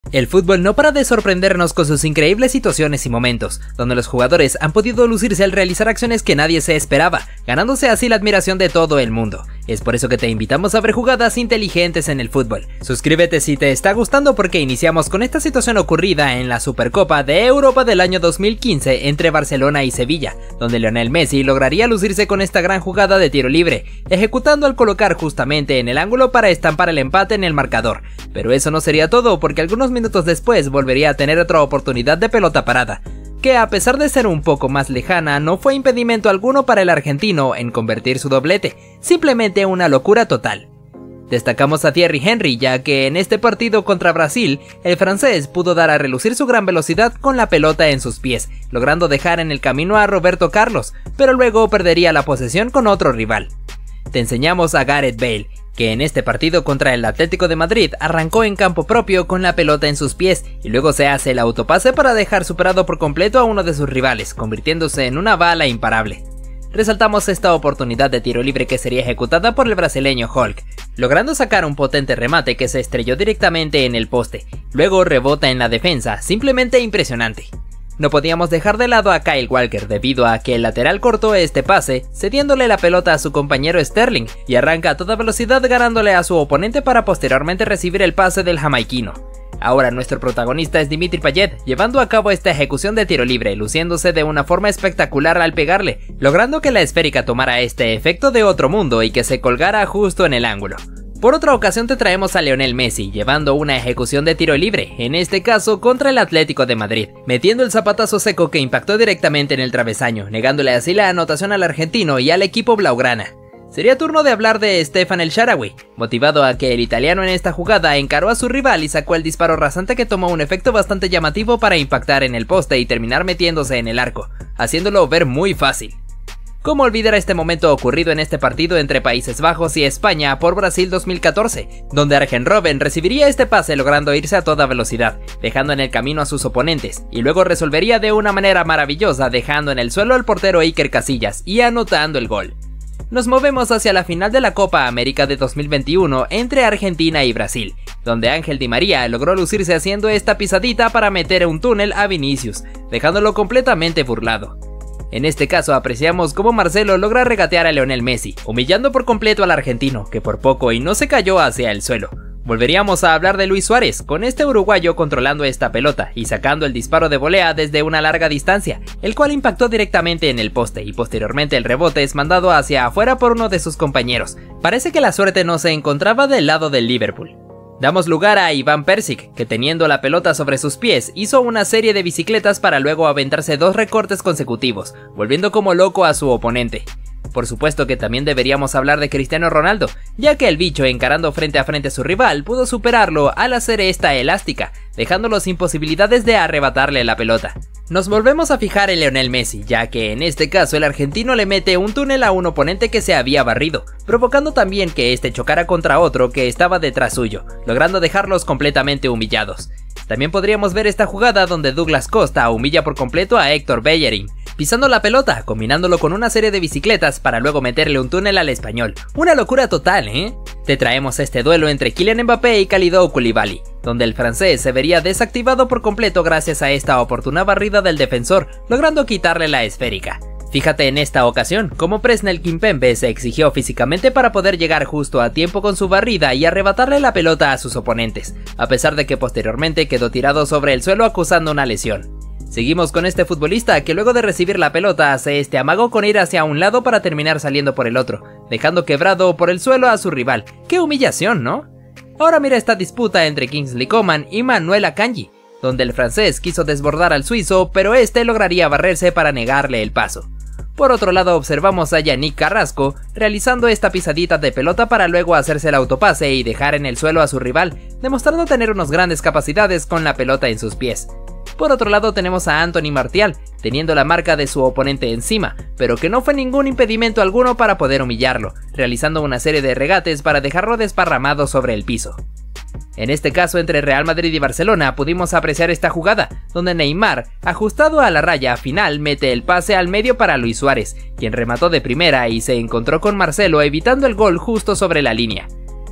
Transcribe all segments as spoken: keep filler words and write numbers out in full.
El fútbol no para de sorprendernos con sus increíbles situaciones y momentos, donde los jugadores han podido lucirse al realizar acciones que nadie se esperaba, ganándose así la admiración de todo el mundo. Es por eso que te invitamos a ver jugadas inteligentes en el fútbol. Suscríbete si te está gustando porque iniciamos con esta situación ocurrida en la Supercopa de Europa del año dos mil quince entre Barcelona y Sevilla, donde Lionel Messi lograría lucirse con esta gran jugada de tiro libre, ejecutando al colocar justamente en el ángulo para estampar el empate en el marcador. Pero eso no sería todo, porque algunos minutos después volvería a tener otra oportunidad de pelota parada, que a pesar de ser un poco más lejana, no fue impedimento alguno para el argentino en convertir su doblete, simplemente una locura total. Destacamos a Thierry Henry, ya que en este partido contra Brasil, el francés pudo dar a relucir su gran velocidad con la pelota en sus pies, logrando dejar en el camino a Roberto Carlos, pero luego perdería la posesión con otro rival. Te enseñamos a Gareth Bale, que en este partido contra el Atlético de Madrid arrancó en campo propio con la pelota en sus pies y luego se hace el autopase para dejar superado por completo a uno de sus rivales, convirtiéndose en una bala imparable. Resaltamos esta oportunidad de tiro libre que sería ejecutada por el brasileño Hulk, logrando sacar un potente remate que se estrelló directamente en el poste, luego rebota en la defensa, simplemente impresionante. No podíamos dejar de lado a Kyle Walker debido a que el lateral cortó este pase, cediéndole la pelota a su compañero Sterling y arranca a toda velocidad ganándole a su oponente para posteriormente recibir el pase del jamaiquino. Ahora nuestro protagonista es Dimitri Payet, llevando a cabo esta ejecución de tiro libre, luciéndose de una forma espectacular al pegarle, logrando que la esférica tomara este efecto de otro mundo y que se colgara justo en el ángulo. Por otra ocasión te traemos a Lionel Messi, llevando una ejecución de tiro libre, en este caso contra el Atlético de Madrid, metiendo el zapatazo seco que impactó directamente en el travesaño, negándole así la anotación al argentino y al equipo blaugrana. Sería turno de hablar de Stefan El Shaarawy, motivado a que el italiano en esta jugada encaró a su rival y sacó el disparo rasante que tomó un efecto bastante llamativo para impactar en el poste y terminar metiéndose en el arco, haciéndolo ver muy fácil. ¿Cómo olvidar este momento ocurrido en este partido entre Países Bajos y España por Brasil dos mil catorce, donde Arjen Robben recibiría este pase logrando irse a toda velocidad, dejando en el camino a sus oponentes, y luego resolvería de una manera maravillosa dejando en el suelo al portero Iker Casillas y anotando el gol. Nos movemos hacia la final de la Copa América de dos mil veintiuno entre Argentina y Brasil, donde Ángel Di María logró lucirse haciendo esta pisadita para meter un túnel a Vinicius, dejándolo completamente burlado. En este caso apreciamos cómo Marcelo logra regatear a Lionel Messi, humillando por completo al argentino, que por poco y no se cayó hacia el suelo. Volveríamos a hablar de Luis Suárez, con este uruguayo controlando esta pelota y sacando el disparo de volea desde una larga distancia, el cual impactó directamente en el poste y posteriormente el rebote es mandado hacia afuera por uno de sus compañeros. Parece que la suerte no se encontraba del lado del Liverpool. Damos lugar a Ivan Perisic, que teniendo la pelota sobre sus pies, hizo una serie de bicicletas para luego aventarse dos recortes consecutivos, volviendo como loco a su oponente. Por supuesto que también deberíamos hablar de Cristiano Ronaldo, ya que el bicho encarando frente a frente a su rival pudo superarlo al hacer esta elástica, dejándolo sin posibilidades de arrebatarle la pelota. Nos volvemos a fijar en Lionel Messi, ya que en este caso el argentino le mete un túnel a un oponente que se había barrido, provocando también que este chocara contra otro que estaba detrás suyo, logrando dejarlos completamente humillados. También podríamos ver esta jugada donde Douglas Costa humilla por completo a Héctor Bellerín, pisando la pelota, combinándolo con una serie de bicicletas para luego meterle un túnel al español. Una locura total, ¿eh? Te traemos este duelo entre Kylian Mbappé y Kalidou Koulibaly, donde el francés se vería desactivado por completo gracias a esta oportuna barrida del defensor, logrando quitarle la esférica. Fíjate en esta ocasión cómo Presnel Kimpembe se exigió físicamente para poder llegar justo a tiempo con su barrida y arrebatarle la pelota a sus oponentes, a pesar de que posteriormente quedó tirado sobre el suelo acusando una lesión. Seguimos con este futbolista que luego de recibir la pelota hace este amago con ir hacia un lado para terminar saliendo por el otro, dejando quebrado por el suelo a su rival. ¡Qué humillación!, ¿no? Ahora mira esta disputa entre Kingsley Coman y Manuel Akanji, donde el francés quiso desbordar al suizo, pero este lograría barrerse para negarle el paso. Por otro lado observamos a Yannick Carrasco realizando esta pisadita de pelota para luego hacerse el autopase y dejar en el suelo a su rival, demostrando tener unas grandes capacidades con la pelota en sus pies. Por otro lado tenemos a Anthony Martial, teniendo la marca de su oponente encima, pero que no fue ningún impedimento alguno para poder humillarlo, realizando una serie de regates para dejarlo desparramado sobre el piso. En este caso entre Real Madrid y Barcelona pudimos apreciar esta jugada, donde Neymar, ajustado a la raya final, mete el pase al medio para Luis Suárez, quien remató de primera y se encontró con Marcelo evitando el gol justo sobre la línea.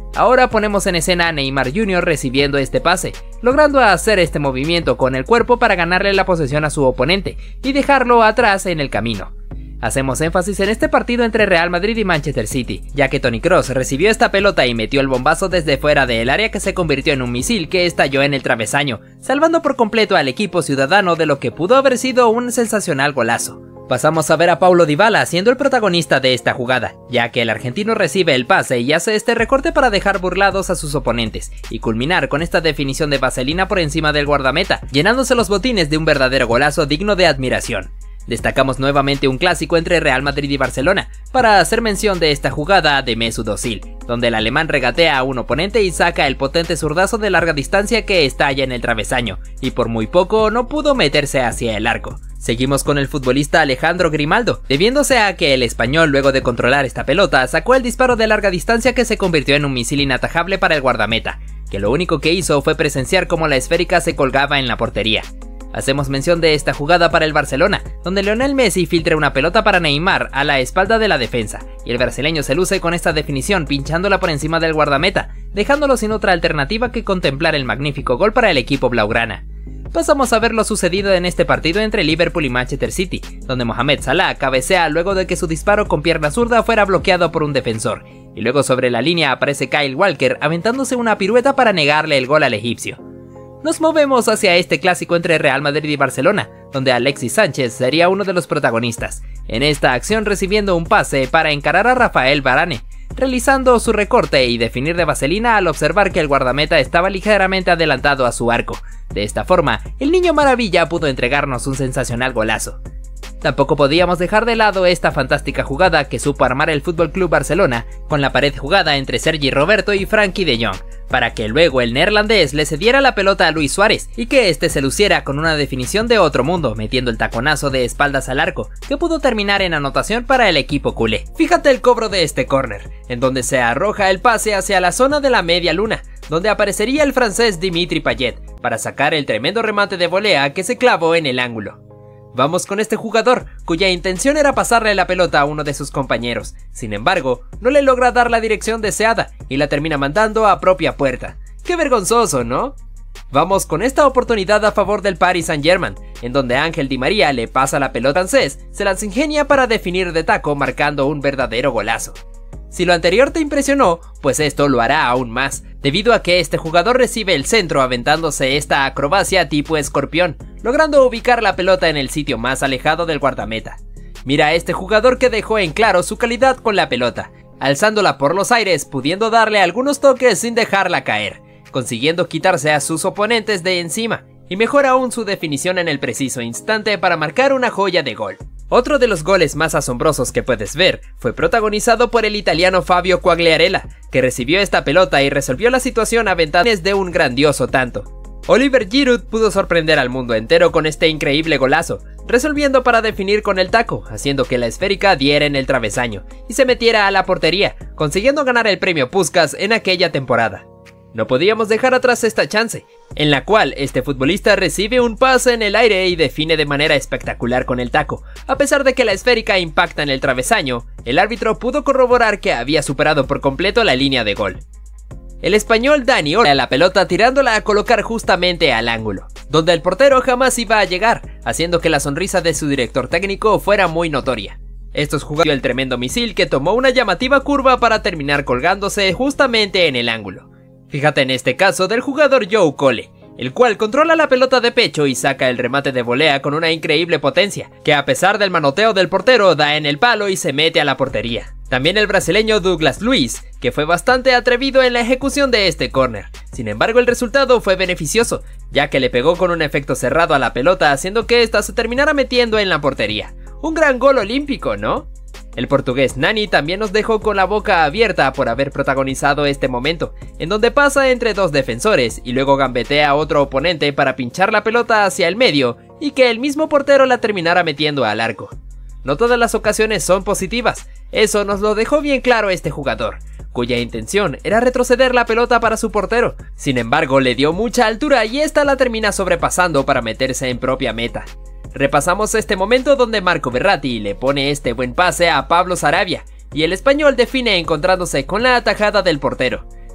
Ahora ponemos en escena a Neymar junior recibiendo este pase, logrando hacer este movimiento con el cuerpo para ganarle la posesión a su oponente y dejarlo atrás en el camino. Hacemos énfasis en este partido entre Real Madrid y Manchester City, ya que Toni Kroos recibió esta pelota y metió el bombazo desde fuera del área que se convirtió en un misil que estalló en el travesaño, salvando por completo al equipo ciudadano de lo que pudo haber sido un sensacional golazo. Pasamos a ver a Paulo Dybala siendo el protagonista de esta jugada, ya que el argentino recibe el pase y hace este recorte para dejar burlados a sus oponentes, y culminar con esta definición de vaselina por encima del guardameta, llenándose los botines de un verdadero golazo digno de admiración. Destacamos nuevamente un clásico entre Real Madrid y Barcelona, para hacer mención de esta jugada de Mesut Özil, donde el alemán regatea a un oponente y saca el potente zurdazo de larga distancia que estalla en el travesaño, y por muy poco no pudo meterse hacia el arco. Seguimos con el futbolista Alejandro Grimaldo, debiéndose a que el español, luego de controlar esta pelota, sacó el disparo de larga distancia que se convirtió en un misil inatajable para el guardameta, que lo único que hizo fue presenciar cómo la esférica se colgaba en la portería. Hacemos mención de esta jugada para el Barcelona, donde Lionel Messi filtra una pelota para Neymar a la espalda de la defensa, y el brasileño se luce con esta definición pinchándola por encima del guardameta, dejándolo sin otra alternativa que contemplar el magnífico gol para el equipo blaugrana. Pasamos a ver lo sucedido en este partido entre Liverpool y Manchester City, donde Mohamed Salah cabecea luego de que su disparo con pierna zurda fuera bloqueado por un defensor, y luego sobre la línea aparece Kyle Walker aventándose una pirueta para negarle el gol al egipcio. Nos movemos hacia este clásico entre Real Madrid y Barcelona, donde Alexis Sánchez sería uno de los protagonistas, en esta acción recibiendo un pase para encarar a Rafael Varane, realizando su recorte y definir de vaselina al observar que el guardameta estaba ligeramente adelantado a su arco. De esta forma, el niño maravilla pudo entregarnos un sensacional golazo. Tampoco podíamos dejar de lado esta fantástica jugada que supo armar el F C Barcelona con la pared jugada entre Sergi Roberto y Frenkie de Jong, para que luego el neerlandés le cediera la pelota a Luis Suárez y que este se luciera con una definición de otro mundo, metiendo el taconazo de espaldas al arco, que pudo terminar en anotación para el equipo culé. Fíjate el cobro de este córner, en donde se arroja el pase hacia la zona de la media luna, donde aparecería el francés Dimitri Payet, para sacar el tremendo remate de volea que se clavó en el ángulo. Vamos con este jugador, cuya intención era pasarle la pelota a uno de sus compañeros, sin embargo, no le logra dar la dirección deseada y la termina mandando a propia puerta. ¡Qué vergonzoso!, ¿no? Vamos con esta oportunidad a favor del Paris Saint-Germain, en donde Ángel Di María le pasa la pelota al francés, se las ingenia para definir de taco marcando un verdadero golazo. Si lo anterior te impresionó, pues esto lo hará aún más, debido a que este jugador recibe el centro aventándose esta acrobacia tipo escorpión, logrando ubicar la pelota en el sitio más alejado del guardameta. Mira a este jugador que dejó en claro su calidad con la pelota, alzándola por los aires, pudiendo darle algunos toques sin dejarla caer, consiguiendo quitarse a sus oponentes de encima, y mejor aún su definición en el preciso instante para marcar una joya de gol. Otro de los goles más asombrosos que puedes ver fue protagonizado por el italiano Fabio Quagliarella, que recibió esta pelota y resolvió la situación a ventanas de un grandioso tanto. Oliver Giroud pudo sorprender al mundo entero con este increíble golazo, resolviendo para definir con el taco, haciendo que la esférica diera en el travesaño y se metiera a la portería, consiguiendo ganar el premio Puskás en aquella temporada. No podíamos dejar atrás esta chance, en la cual este futbolista recibe un pase en el aire y define de manera espectacular con el taco. A pesar de que la esférica impacta en el travesaño, el árbitro pudo corroborar que había superado por completo la línea de gol. El español Dani Olmo a la pelota tirándola a colocar justamente al ángulo, donde el portero jamás iba a llegar, haciendo que la sonrisa de su director técnico fuera muy notoria. Estos jugadores el tremendo misil que tomó una llamativa curva para terminar colgándose justamente en el ángulo. Fíjate en este caso del jugador Joe Cole, el cual controla la pelota de pecho y saca el remate de volea con una increíble potencia, que a pesar del manoteo del portero da en el palo y se mete a la portería. También el brasileño Douglas Luiz, que fue bastante atrevido en la ejecución de este córner. Sin embargo, el resultado fue beneficioso, ya que le pegó con un efecto cerrado a la pelota, haciendo que ésta se terminara metiendo en la portería. Un gran gol olímpico, ¿no? El portugués Nani también nos dejó con la boca abierta por haber protagonizado este momento, en donde pasa entre dos defensores y luego gambetea a otro oponente para pinchar la pelota hacia el medio y que el mismo portero la terminara metiendo al arco. No todas las ocasiones son positivas, eso nos lo dejó bien claro este jugador, cuya intención era retroceder la pelota para su portero. Sin embargo, le dio mucha altura y esta la termina sobrepasando para meterse en propia meta. Repasamos este momento donde Marco Verratti le pone este buen pase a Pablo Sarabia y el español define encontrándose con la atajada del portero.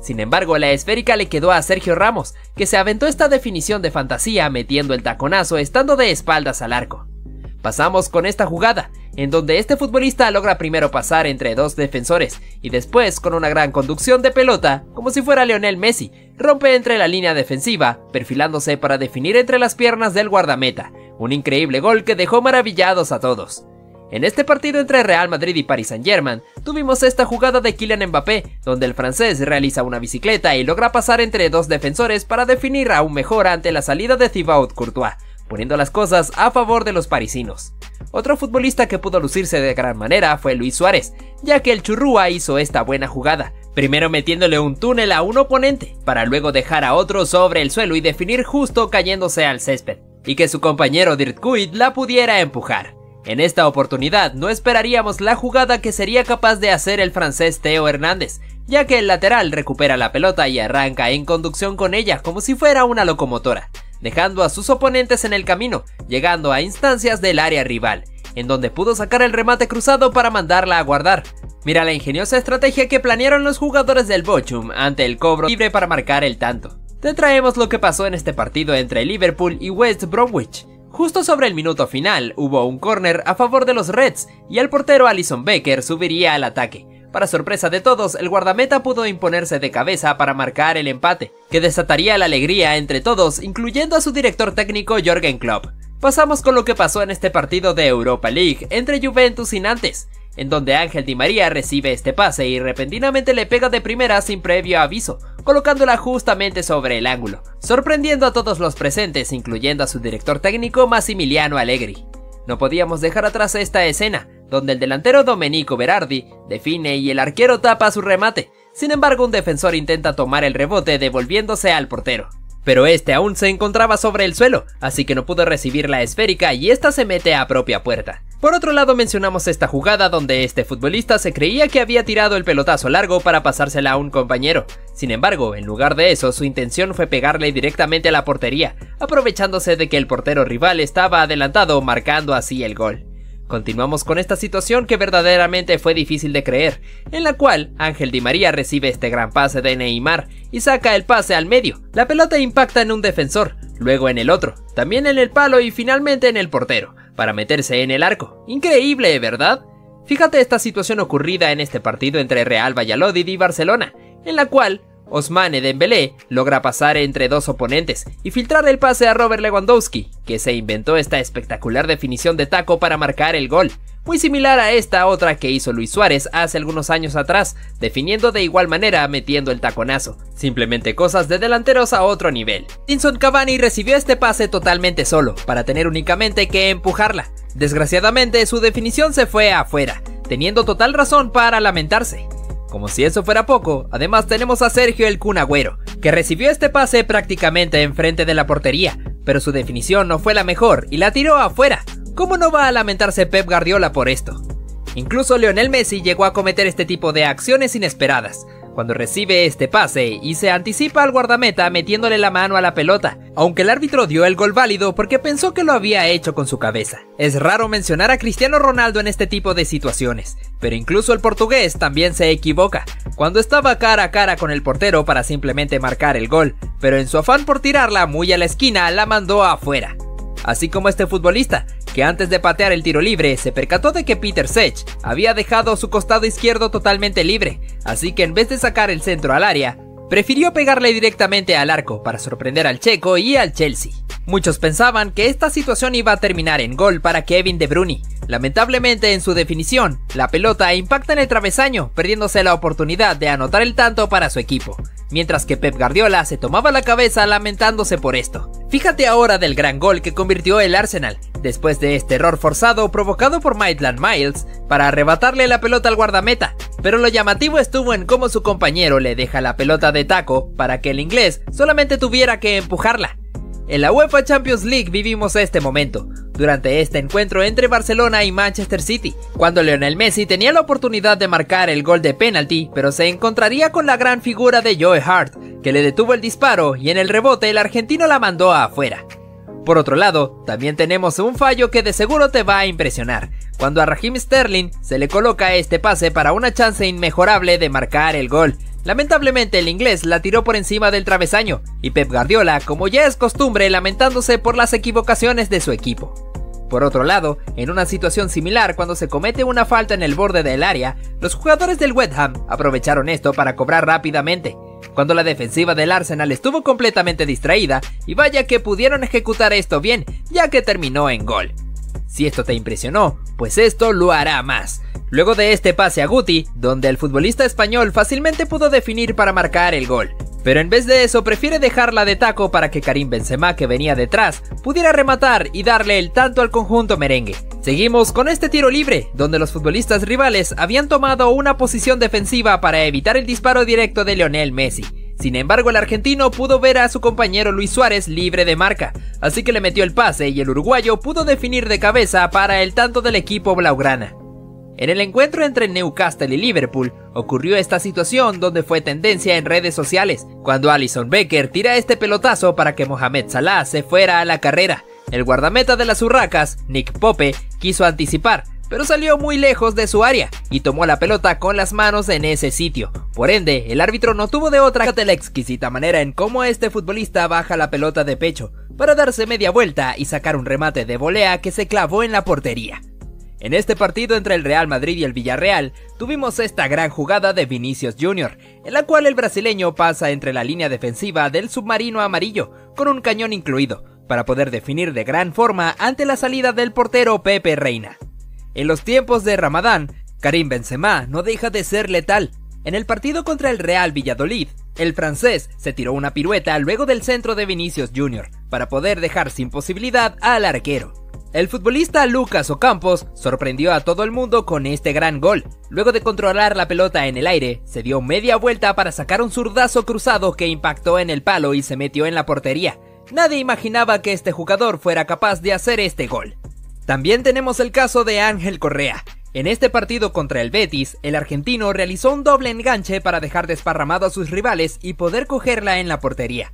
Sin embargo, la esférica le quedó a Sergio Ramos, que se aventó esta definición de fantasía metiendo el taconazo estando de espaldas al arco. Pasamos con esta jugada, en donde este futbolista logra primero pasar entre dos defensores y después, con una gran conducción de pelota, como si fuera Lionel Messi, rompe entre la línea defensiva, perfilándose para definir entre las piernas del guardameta, un increíble gol que dejó maravillados a todos. En este partido entre Real Madrid y Paris Saint-Germain, tuvimos esta jugada de Kylian Mbappé, donde el francés realiza una bicicleta y logra pasar entre dos defensores para definir aún mejor ante la salida de Thibaut Courtois, poniendo las cosas a favor de los parisinos. Otro futbolista que pudo lucirse de gran manera fue Luis Suárez, ya que el Churrúa hizo esta buena jugada, primero metiéndole un túnel a un oponente, para luego dejar a otro sobre el suelo y definir justo cayéndose al césped, y que su compañero Dirk Kuyt la pudiera empujar. En esta oportunidad no esperaríamos la jugada que sería capaz de hacer el francés Theo Hernández, ya que el lateral recupera la pelota y arranca en conducción con ella como si fuera una locomotora, dejando a sus oponentes en el camino, llegando a instancias del área rival, en donde pudo sacar el remate cruzado para mandarla a guardar. Mira la ingeniosa estrategia que planearon los jugadores del Bochum ante el cobro libre para marcar el tanto. Te traemos lo que pasó en este partido entre Liverpool y West Bromwich. Justo sobre el minuto final hubo un córner a favor de los Reds y el portero Alisson Becker subiría al ataque. Para sorpresa de todos, el guardameta pudo imponerse de cabeza para marcar el empate, que desataría la alegría entre todos, incluyendo a su director técnico Jürgen Klopp. Pasamos con lo que pasó en este partido de Europa League entre Juventus y Nantes, en donde Ángel Di María recibe este pase y repentinamente le pega de primera sin previo aviso, colocándola justamente sobre el ángulo, sorprendiendo a todos los presentes, incluyendo a su director técnico Massimiliano Allegri. No podíamos dejar atrás esta escena, donde el delantero Domenico Berardi define y el arquero tapa su remate. Sin embargo, un defensor intenta tomar el rebote devolviéndose al portero, pero este aún se encontraba sobre el suelo, así que no pudo recibir la esférica y esta se mete a propia puerta. Por otro lado, mencionamos esta jugada donde este futbolista se creía que había tirado el pelotazo largo para pasársela a un compañero. Sin embargo, en lugar de eso, su intención fue pegarle directamente a la portería, aprovechándose de que el portero rival estaba adelantado, marcando así el gol. Continuamos con esta situación que verdaderamente fue difícil de creer, en la cual Ángel Di María recibe este gran pase de Neymar y saca el pase al medio. La pelota impacta en un defensor, luego en el otro, también en el palo y finalmente en el portero, para meterse en el arco. Increíble, ¿verdad? Fíjate esta situación ocurrida en este partido entre Real Valladolid y Barcelona, en la cual Ousmane Dembélé logra pasar entre dos oponentes y filtrar el pase a Robert Lewandowski, que se inventó esta espectacular definición de taco para marcar el gol, muy similar a esta otra que hizo Luis Suárez hace algunos años atrás, definiendo de igual manera metiendo el taconazo. Simplemente cosas de delanteros a otro nivel. Edinson Cavani recibió este pase totalmente solo, para tener únicamente que empujarla. Desgraciadamente su definición se fue afuera, teniendo total razón para lamentarse. Como si eso fuera poco, además tenemos a Sergio el Kun Agüero, que recibió este pase prácticamente enfrente de la portería, pero su definición no fue la mejor y la tiró afuera. ¿Cómo no va a lamentarse Pep Guardiola por esto? Incluso Lionel Messi llegó a cometer este tipo de acciones inesperadas, cuando recibe este pase y se anticipa al guardameta metiéndole la mano a la pelota, aunque el árbitro dio el gol válido porque pensó que lo había hecho con su cabeza. Es raro mencionar a Cristiano Ronaldo en este tipo de situaciones, pero incluso el portugués también se equivoca, cuando estaba cara a cara con el portero para simplemente marcar el gol, pero en su afán por tirarla muy a la esquina la mandó afuera. Así como este futbolista, que antes de patear el tiro libre se percató de que Peter Cech había dejado su costado izquierdo totalmente libre, así que en vez de sacar el centro al área, prefirió pegarle directamente al arco para sorprender al checo y al Chelsea. Muchos pensaban que esta situación iba a terminar en gol para Kevin De Bruyne. Lamentablemente en su definición, la pelota impacta en el travesaño, perdiéndose la oportunidad de anotar el tanto para su equipo, mientras que Pep Guardiola se tomaba la cabeza lamentándose por esto. Fíjate ahora del gran gol que convirtió el Arsenal, después de este error forzado provocado por Maitland Niles para arrebatarle la pelota al guardameta, pero lo llamativo estuvo en cómo su compañero le deja la pelota de taco para que el inglés solamente tuviera que empujarla. En la UEFA Champions League vivimos este momento, durante este encuentro entre Barcelona y Manchester City, cuando Lionel Messi tenía la oportunidad de marcar el gol de penalti, pero se encontraría con la gran figura de Joe Hart, que le detuvo el disparo y en el rebote el argentino la mandó afuera. Por otro lado, también tenemos un fallo que de seguro te va a impresionar, cuando a Raheem Sterling se le coloca este pase para una chance inmejorable de marcar el gol, Lamentablemente el inglés la tiró por encima del travesaño, y Pep Guardiola, como ya es costumbre, lamentándose por las equivocaciones de su equipo. Por otro lado, en una situación similar, cuando se comete una falta en el borde del área, los jugadores del West Ham aprovecharon esto para cobrar rápidamente, cuando la defensiva del Arsenal estuvo completamente distraída, y vaya que pudieron ejecutar esto bien, ya que terminó en gol. Si esto te impresionó, pues esto lo hará más. Luego de este pase a Guti, donde el futbolista español fácilmente pudo definir para marcar el gol, pero en vez de eso prefiere dejarla de taco para que Karim Benzema, que venía detrás, pudiera rematar y darle el tanto al conjunto merengue. Seguimos con este tiro libre, donde los futbolistas rivales habían tomado una posición defensiva para evitar el disparo directo de Lionel Messi. Sin embargo, el argentino pudo ver a su compañero Luis Suárez libre de marca, así que le metió el pase y el uruguayo pudo definir de cabeza para el tanto del equipo blaugrana. En el encuentro entre Newcastle y Liverpool, ocurrió esta situación donde fue tendencia en redes sociales, cuando Alisson Becker tira este pelotazo para que Mohamed Salah se fuera a la carrera. El guardameta de las Urracas, Nick Pope, quiso anticipar, pero salió muy lejos de su área y tomó la pelota con las manos en ese sitio. Por ende, el árbitro no tuvo de otra que la exquisita manera en cómo este futbolista baja la pelota de pecho para darse media vuelta y sacar un remate de volea que se clavó en la portería. En este partido entre el Real Madrid y el Villarreal, tuvimos esta gran jugada de Vinicius Junior, en la cual el brasileño pasa entre la línea defensiva del submarino amarillo, con un cañón incluido, para poder definir de gran forma ante la salida del portero Pepe Reina. En los tiempos de Ramadán, Karim Benzema no deja de ser letal. En el partido contra el Real Valladolid, el francés se tiró una pirueta luego del centro de Vinicius Junior, para poder dejar sin posibilidad al arquero. El futbolista Lucas Ocampos sorprendió a todo el mundo con este gran gol. Luego de controlar la pelota en el aire, se dio media vuelta para sacar un zurdazo cruzado que impactó en el palo y se metió en la portería. Nadie imaginaba que este jugador fuera capaz de hacer este gol. También tenemos el caso de Ángel Correa. En este partido contra el Betis, el argentino realizó un doble enganche para dejar desparramado a sus rivales y poder cogerla en la portería.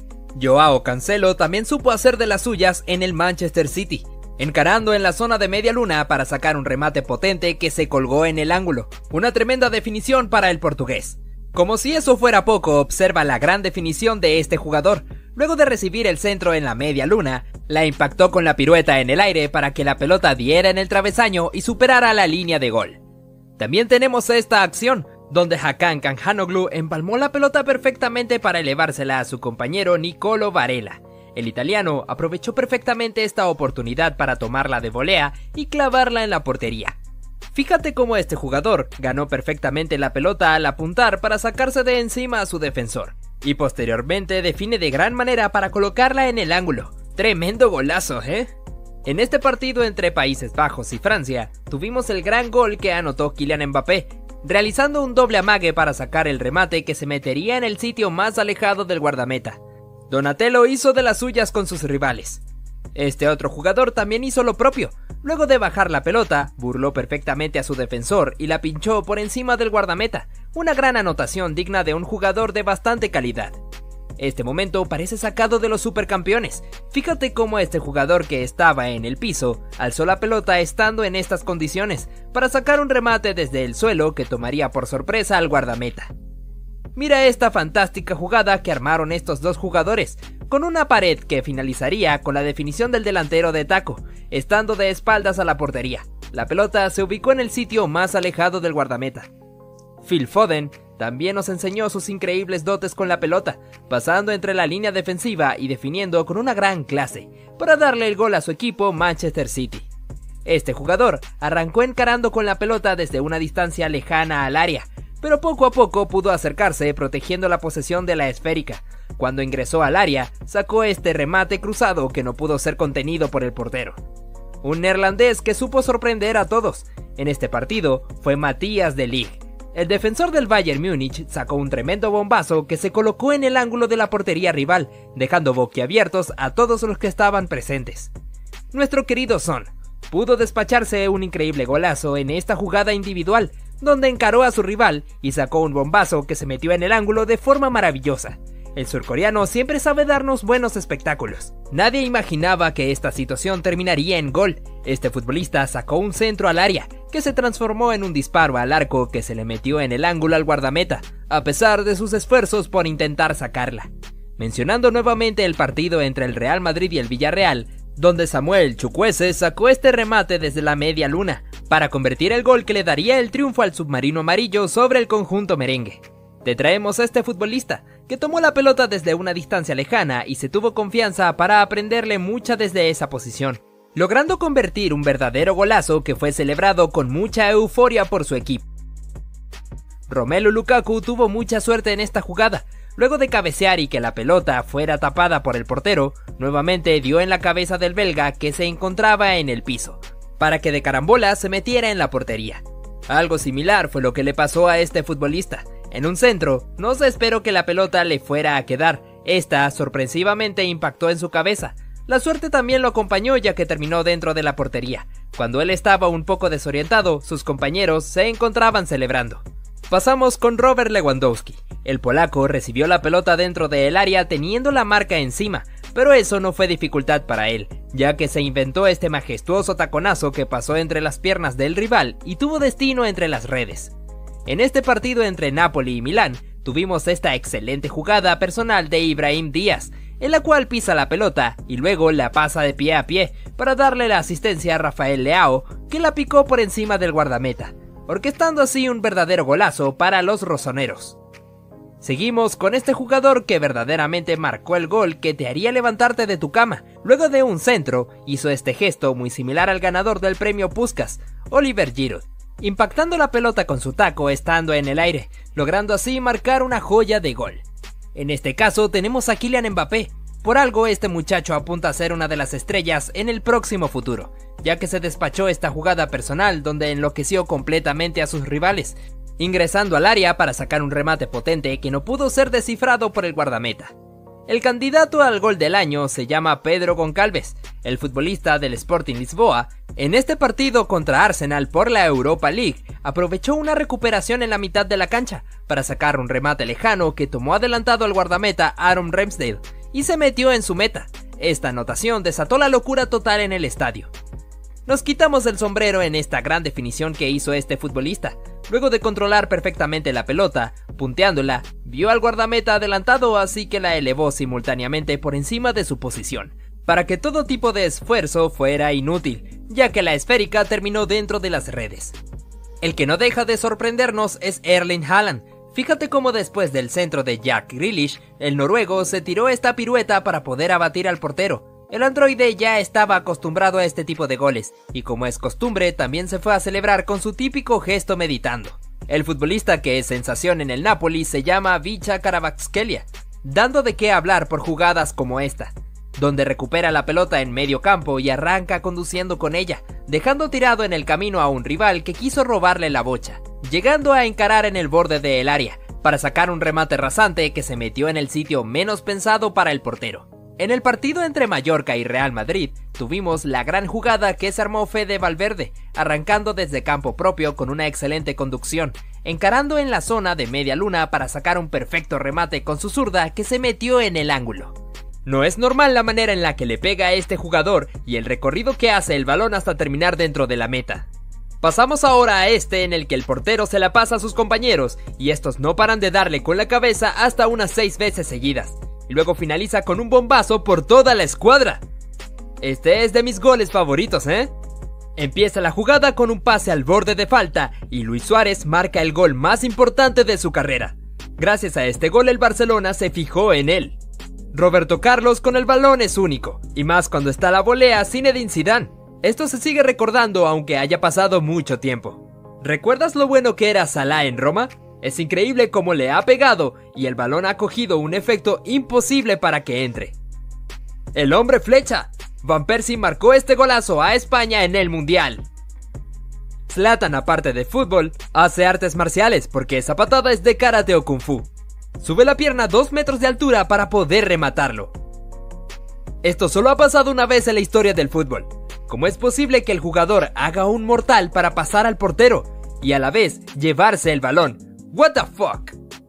Joao Cancelo también supo hacer de las suyas en el Manchester City, encarando en la zona de media luna para sacar un remate potente que se colgó en el ángulo. Una tremenda definición para el portugués. Como si eso fuera poco, observa la gran definición de este jugador. Luego de recibir el centro en la media luna, la impactó con la pirueta en el aire para que la pelota diera en el travesaño y superara la línea de gol. También tenemos esta acción, donde Hakan Calhanoglu empalmó la pelota perfectamente para elevársela a su compañero Nicolo Varela. El italiano aprovechó perfectamente esta oportunidad para tomarla de volea y clavarla en la portería. Fíjate cómo este jugador ganó perfectamente la pelota al apuntar para sacarse de encima a su defensor, y posteriormente define de gran manera para colocarla en el ángulo. Tremendo golazo, ¿eh? En este partido entre Países Bajos y Francia, tuvimos el gran gol que anotó Kylian Mbappé, realizando un doble amague para sacar el remate que se metería en el sitio más alejado del guardameta. Donatello hizo de las suyas con sus rivales. Este otro jugador también hizo lo propio. Luego de bajar la pelota, burló perfectamente a su defensor y la pinchó por encima del guardameta. Una gran anotación digna de un jugador de bastante calidad. Este momento parece sacado de los supercampeones. Fíjate cómo este jugador que estaba en el piso alzó la pelota estando en estas condiciones para sacar un remate desde el suelo que tomaría por sorpresa al guardameta. Mira esta fantástica jugada que armaron estos dos jugadores, con una pared que finalizaría con la definición del delantero de taco, estando de espaldas a la portería. La pelota se ubicó en el sitio más alejado del guardameta. Phil Foden también nos enseñó sus increíbles dotes con la pelota, pasando entre la línea defensiva y definiendo con una gran clase, para darle el gol a su equipo Manchester City. Este jugador arrancó encarando con la pelota desde una distancia lejana al área, pero poco a poco pudo acercarse protegiendo la posesión de la esférica. Cuando ingresó al área, sacó este remate cruzado que no pudo ser contenido por el portero. Un neerlandés que supo sorprender a todos. En este partido fue Matthijs de Ligt. El defensor del Bayern Múnich sacó un tremendo bombazo que se colocó en el ángulo de la portería rival, dejando boquiabiertos a todos los que estaban presentes. Nuestro querido Son pudo despacharse un increíble golazo en esta jugada individual, donde encaró a su rival y sacó un bombazo que se metió en el ángulo de forma maravillosa. El surcoreano siempre sabe darnos buenos espectáculos. Nadie imaginaba que esta situación terminaría en gol. Este futbolista sacó un centro al área que se transformó en un disparo al arco que se le metió en el ángulo al guardameta, a pesar de sus esfuerzos por intentar sacarla. Mencionando nuevamente el partido entre el Real Madrid y el Villarreal, donde Samuel Chukwueze sacó este remate desde la media luna, para convertir el gol que le daría el triunfo al submarino amarillo sobre el conjunto merengue. Te traemos a este futbolista, que tomó la pelota desde una distancia lejana y se tuvo confianza para aprenderle mucha desde esa posición, logrando convertir un verdadero golazo que fue celebrado con mucha euforia por su equipo. Romelu Lukaku tuvo mucha suerte en esta jugada. Luego de cabecear y que la pelota fuera tapada por el portero, nuevamente dio en la cabeza del belga que se encontraba en el piso, para que de carambola se metiera en la portería. Algo similar fue lo que le pasó a este futbolista. En un centro, no se esperó que la pelota le fuera a quedar, esta sorpresivamente impactó en su cabeza. La suerte también lo acompañó ya que terminó dentro de la portería. Cuando él estaba un poco desorientado, sus compañeros se encontraban celebrando. Pasamos con Robert Lewandowski. El polaco recibió la pelota dentro del área teniendo la marca encima, pero eso no fue dificultad para él, ya que se inventó este majestuoso taconazo que pasó entre las piernas del rival y tuvo destino entre las redes. En este partido entre Napoli y Milán, tuvimos esta excelente jugada personal de Ibrahim Díaz, en la cual pisa la pelota y luego la pasa de pie a pie para darle la asistencia a Rafael Leao, que la picó por encima del guardameta, orquestando así un verdadero golazo para los rosoneros. Seguimos con este jugador que verdaderamente marcó el gol que te haría levantarte de tu cama. Luego de un centro, hizo este gesto muy similar al ganador del premio Puskás, Oliver Giroud, impactando la pelota con su taco estando en el aire, logrando así marcar una joya de gol. En este caso tenemos a Kylian Mbappé. Por algo este muchacho apunta a ser una de las estrellas en el próximo futuro, ya que se despachó esta jugada personal donde enloqueció completamente a sus rivales, ingresando al área para sacar un remate potente que no pudo ser descifrado por el guardameta. El candidato al gol del año se llama Pedro Goncalves, el futbolista del Sporting Lisboa. En este partido contra Arsenal por la Europa League, aprovechó una recuperación en la mitad de la cancha para sacar un remate lejano que tomó adelantado al guardameta Aaron Ramsdale y se metió en su meta. Esta anotación desató la locura total en el estadio. Nos quitamos el sombrero en esta gran definición que hizo este futbolista. Luego de controlar perfectamente la pelota, punteándola, vio al guardameta adelantado, así que la elevó simultáneamente por encima de su posición, para que todo tipo de esfuerzo fuera inútil, ya que la esférica terminó dentro de las redes. El que no deja de sorprendernos es Erling Haaland. Fíjate cómo después del centro de Jack Grealish, el noruego se tiró esta pirueta para poder abatir al portero. El androide ya estaba acostumbrado a este tipo de goles, y como es costumbre, también se fue a celebrar con su típico gesto meditando. El futbolista que es sensación en el Napoli se llama Vicha Kvaratskhelia, dando de qué hablar por jugadas como esta, donde recupera la pelota en medio campo y arranca conduciendo con ella, dejando tirado en el camino a un rival que quiso robarle la bocha, llegando a encarar en el borde del área, para sacar un remate rasante que se metió en el sitio menos pensado para el portero. En el partido entre Mallorca y Real Madrid, tuvimos la gran jugada que se armó Fede Valverde, arrancando desde campo propio con una excelente conducción, encarando en la zona de media luna para sacar un perfecto remate con su zurda que se metió en el ángulo. No es normal la manera en la que le pega a este jugador y el recorrido que hace el balón hasta terminar dentro de la meta. Pasamos ahora a este en el que el portero se la pasa a sus compañeros y estos no paran de darle con la cabeza hasta unas seis veces seguidas. Y luego finaliza con un bombazo por toda la escuadra. Este es de mis goles favoritos, ¿eh? Empieza la jugada con un pase al borde de falta y Luis Suárez marca el gol más importante de su carrera. Gracias a este gol el Barcelona se fijó en él. Roberto Carlos con el balón es único, y más cuando está la volea Zinedine Zidane. Esto se sigue recordando aunque haya pasado mucho tiempo. ¿Recuerdas lo bueno que era Salah en Roma? Es increíble cómo le ha pegado y el balón ha cogido un efecto imposible para que entre. El hombre flecha. Van Persie marcó este golazo a España en el Mundial. Zlatan, aparte de fútbol, hace artes marciales porque esa patada es de karate o kung fu. Sube la pierna dos metros de altura para poder rematarlo. Esto solo ha pasado una vez en la historia del fútbol. ¿Cómo es posible que el jugador haga un mortal para pasar al portero y a la vez llevarse el balón? What the fuck?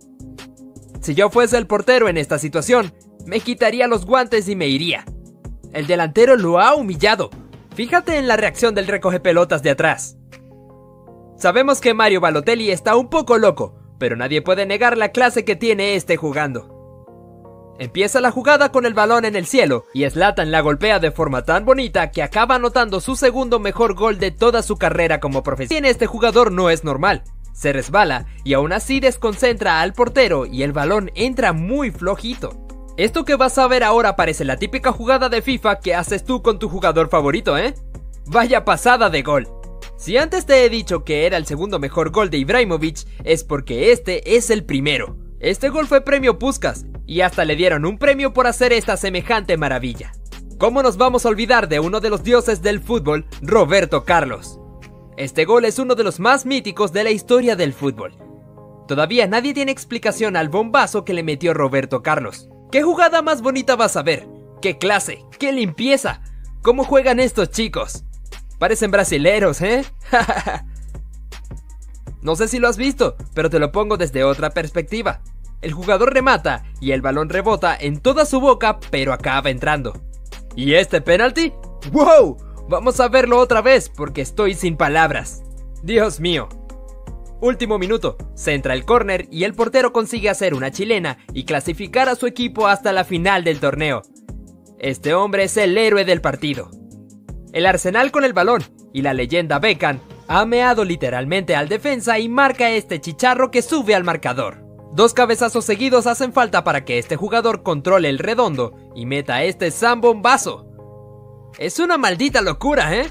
Si yo fuese el portero en esta situación, me quitaría los guantes y me iría. El delantero lo ha humillado. Fíjate en la reacción del recogepelotas de atrás. Sabemos que Mario Balotelli está un poco loco, pero nadie puede negar la clase que tiene este jugando. Empieza la jugada con el balón en el cielo y Zlatan la golpea de forma tan bonita que acaba anotando su segundo mejor gol de toda su carrera como profesional. Este jugador no es normal, se resbala y aún así desconcentra al portero y el balón entra muy flojito. Esto que vas a ver ahora parece la típica jugada de FIFA que haces tú con tu jugador favorito, ¿eh? Vaya pasada de gol. Si antes te he dicho que era el segundo mejor gol de Ibrahimovic, es porque este es el primero. Este gol fue premio Puskás y hasta le dieron un premio por hacer esta semejante maravilla. ¿Cómo nos vamos a olvidar de uno de los dioses del fútbol, Roberto Carlos? Este gol es uno de los más míticos de la historia del fútbol. Todavía nadie tiene explicación al bombazo que le metió Roberto Carlos. ¿Qué jugada más bonita vas a ver? ¿Qué clase? ¿Qué limpieza? ¿Cómo juegan estos chicos? Parecen brasileros, ¿eh? No sé si lo has visto, pero te lo pongo desde otra perspectiva. El jugador remata y el balón rebota en toda su boca, pero acaba entrando. ¿Y este penalti? ¡Wow! Vamos a verlo otra vez porque estoy sin palabras. Dios mío. Último minuto, centra el córner y el portero consigue hacer una chilena y clasificar a su equipo hasta la final del torneo. Este hombre es el héroe del partido. El Arsenal con el balón y la leyenda Beckham ha meado literalmente al defensa y marca este chicharro que sube al marcador. Dos cabezazos seguidos hacen falta para que este jugador controle el redondo y meta este zambombazo. Es una maldita locura, ¿eh?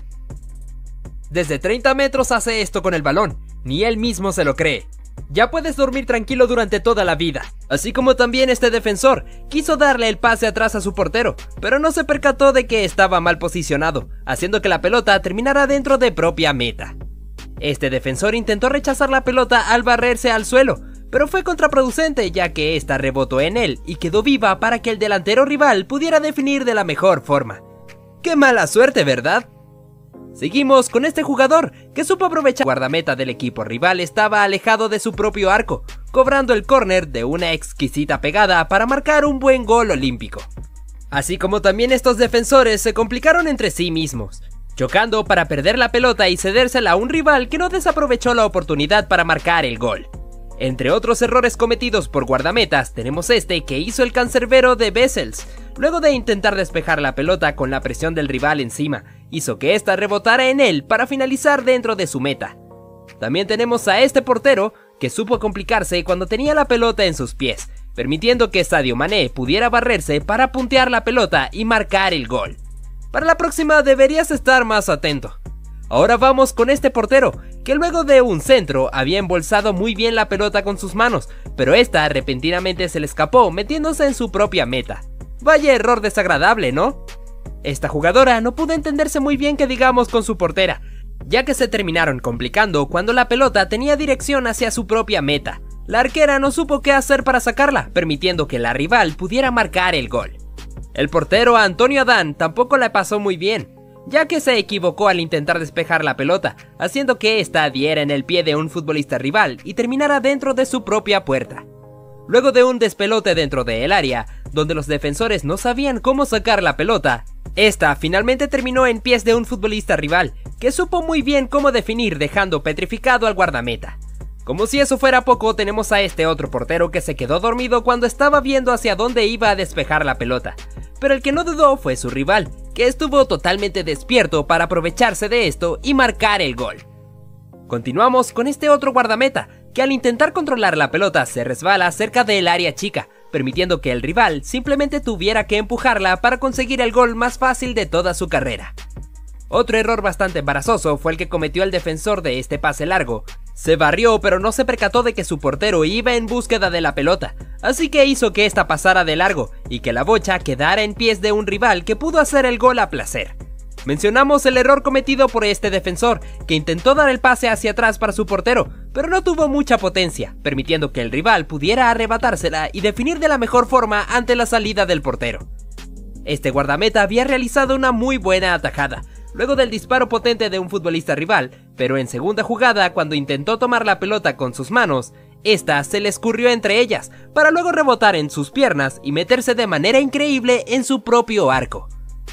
Desde treinta metros hace esto con el balón, ni él mismo se lo cree. Ya puedes dormir tranquilo durante toda la vida. Así como también este defensor quiso darle el pase atrás a su portero, pero no se percató de que estaba mal posicionado, haciendo que la pelota terminara dentro de propia meta. Este defensor intentó rechazar la pelota al barrerse al suelo, pero fue contraproducente ya que esta rebotó en él y quedó viva para que el delantero rival pudiera definir de la mejor forma. ¡Qué mala suerte!, ¿verdad? Seguimos con este jugador que supo aprovechar. El guardameta del equipo rival estaba alejado de su propio arco, cobrando el córner de una exquisita pegada para marcar un buen gol olímpico. Así como también estos defensores se complicaron entre sí mismos, chocando para perder la pelota y cedérsela a un rival que no desaprovechó la oportunidad para marcar el gol. Entre otros errores cometidos por guardametas tenemos este que hizo el cancerbero de Wessels. Luego de intentar despejar la pelota con la presión del rival encima, hizo que ésta rebotara en él para finalizar dentro de su meta. También tenemos a este portero que supo complicarse cuando tenía la pelota en sus pies, permitiendo que Sadio Mané pudiera barrerse para puntear la pelota y marcar el gol. Para la próxima deberías estar más atento. Ahora vamos con este portero, que luego de un centro había embolsado muy bien la pelota con sus manos, pero esta repentinamente se le escapó metiéndose en su propia meta. Vaya error desagradable, ¿no? Esta jugadora no pudo entenderse muy bien que digamos con su portera, ya que se terminaron complicando cuando la pelota tenía dirección hacia su propia meta. La arquera no supo qué hacer para sacarla, permitiendo que la rival pudiera marcar el gol. El portero Antonio Adán tampoco la pasó muy bien, ya que se equivocó al intentar despejar la pelota, haciendo que ésta diera en el pie de un futbolista rival y terminara dentro de su propia puerta. Luego de un despelote dentro del área, donde los defensores no sabían cómo sacar la pelota, esta finalmente terminó en pies de un futbolista rival, que supo muy bien cómo definir dejando petrificado al guardameta. Como si eso fuera poco, tenemos a este otro portero que se quedó dormido cuando estaba viendo hacia dónde iba a despejar la pelota, pero el que no dudó fue su rival, que estuvo totalmente despierto para aprovecharse de esto y marcar el gol. Continuamos con este otro guardameta, que al intentar controlar la pelota se resbala cerca del área chica, permitiendo que el rival simplemente tuviera que empujarla para conseguir el gol más fácil de toda su carrera. Otro error bastante embarazoso fue el que cometió el defensor de este pase largo. Se barrió pero no se percató de que su portero iba en búsqueda de la pelota, así que hizo que esta pasara de largo y que la bocha quedara en pies de un rival que pudo hacer el gol a placer. Mencionamos el error cometido por este defensor, que intentó dar el pase hacia atrás para su portero, pero no tuvo mucha potencia, permitiendo que el rival pudiera arrebatársela y definir de la mejor forma ante la salida del portero. Este guardameta había realizado una muy buena atajada, luego del disparo potente de un futbolista rival, pero en segunda jugada, cuando intentó tomar la pelota con sus manos, esta se le escurrió entre ellas, para luego rebotar en sus piernas y meterse de manera increíble en su propio arco.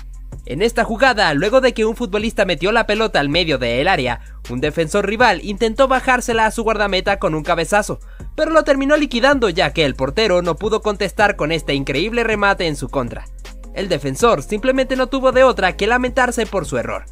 En esta jugada, luego de que un futbolista metió la pelota al medio del área, un defensor rival intentó bajársela a su guardameta con un cabezazo, pero lo terminó liquidando ya que el portero no pudo contestar con este increíble remate en su contra. El defensor simplemente no tuvo de otra que lamentarse por su error.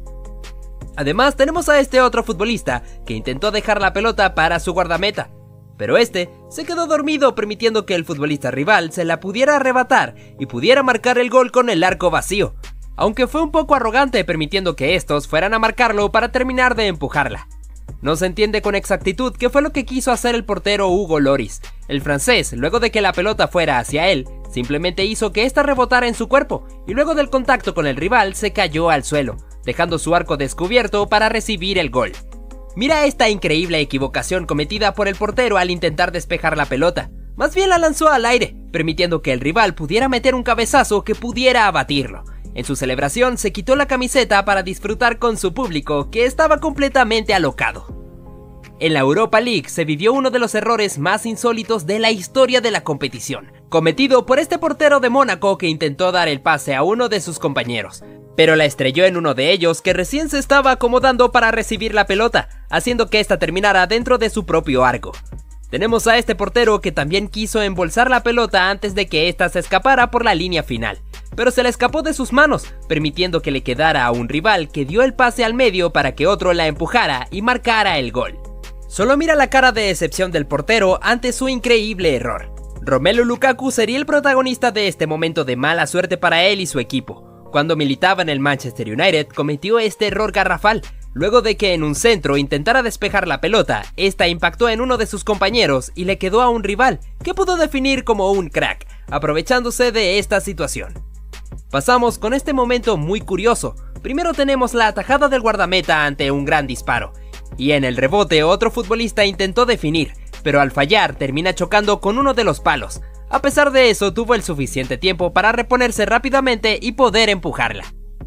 Además, tenemos a este otro futbolista que intentó dejar la pelota para su guardameta, pero este se quedó dormido, permitiendo que el futbolista rival se la pudiera arrebatar y pudiera marcar el gol con el arco vacío, aunque fue un poco arrogante permitiendo que estos fueran a marcarlo para terminar de empujarla. No se entiende con exactitud qué fue lo que quiso hacer el portero Hugo Lloris. El francés, luego de que la pelota fuera hacia él, simplemente hizo que ésta rebotara en su cuerpo y luego del contacto con el rival se cayó al suelo, dejando su arco descubierto para recibir el gol. Mira esta increíble equivocación cometida por el portero al intentar despejar la pelota. Más bien la lanzó al aire, permitiendo que el rival pudiera meter un cabezazo que pudiera abatirlo. En su celebración se quitó la camiseta para disfrutar con su público, que estaba completamente alocado. En la Europa League se vivió uno de los errores más insólitos de la historia de la competición, cometido por este portero de Mónaco que intentó dar el pase a uno de sus compañeros, pero la estrelló en uno de ellos que recién se estaba acomodando para recibir la pelota, haciendo que ésta terminara dentro de su propio arco. Tenemos a este portero que también quiso embolsar la pelota antes de que ésta se escapara por la línea final, pero se le escapó de sus manos, permitiendo que le quedara a un rival que dio el pase al medio para que otro la empujara y marcara el gol. Solo mira la cara de decepción del portero ante su increíble error. Romelu Lukaku sería el protagonista de este momento de mala suerte para él y su equipo. Cuando militaba en el Manchester United cometió este error garrafal, luego de que en un centro intentara despejar la pelota, esta impactó en uno de sus compañeros y le quedó a un rival, que pudo definir como un crack, aprovechándose de esta situación. Pasamos con este momento muy curioso. Primero tenemos la atajada del guardameta ante un gran disparo, y en el rebote otro futbolista intentó definir, pero al fallar termina chocando con uno de los palos. A pesar de eso, tuvo el suficiente tiempo para reponerse rápidamente y poder empujarla.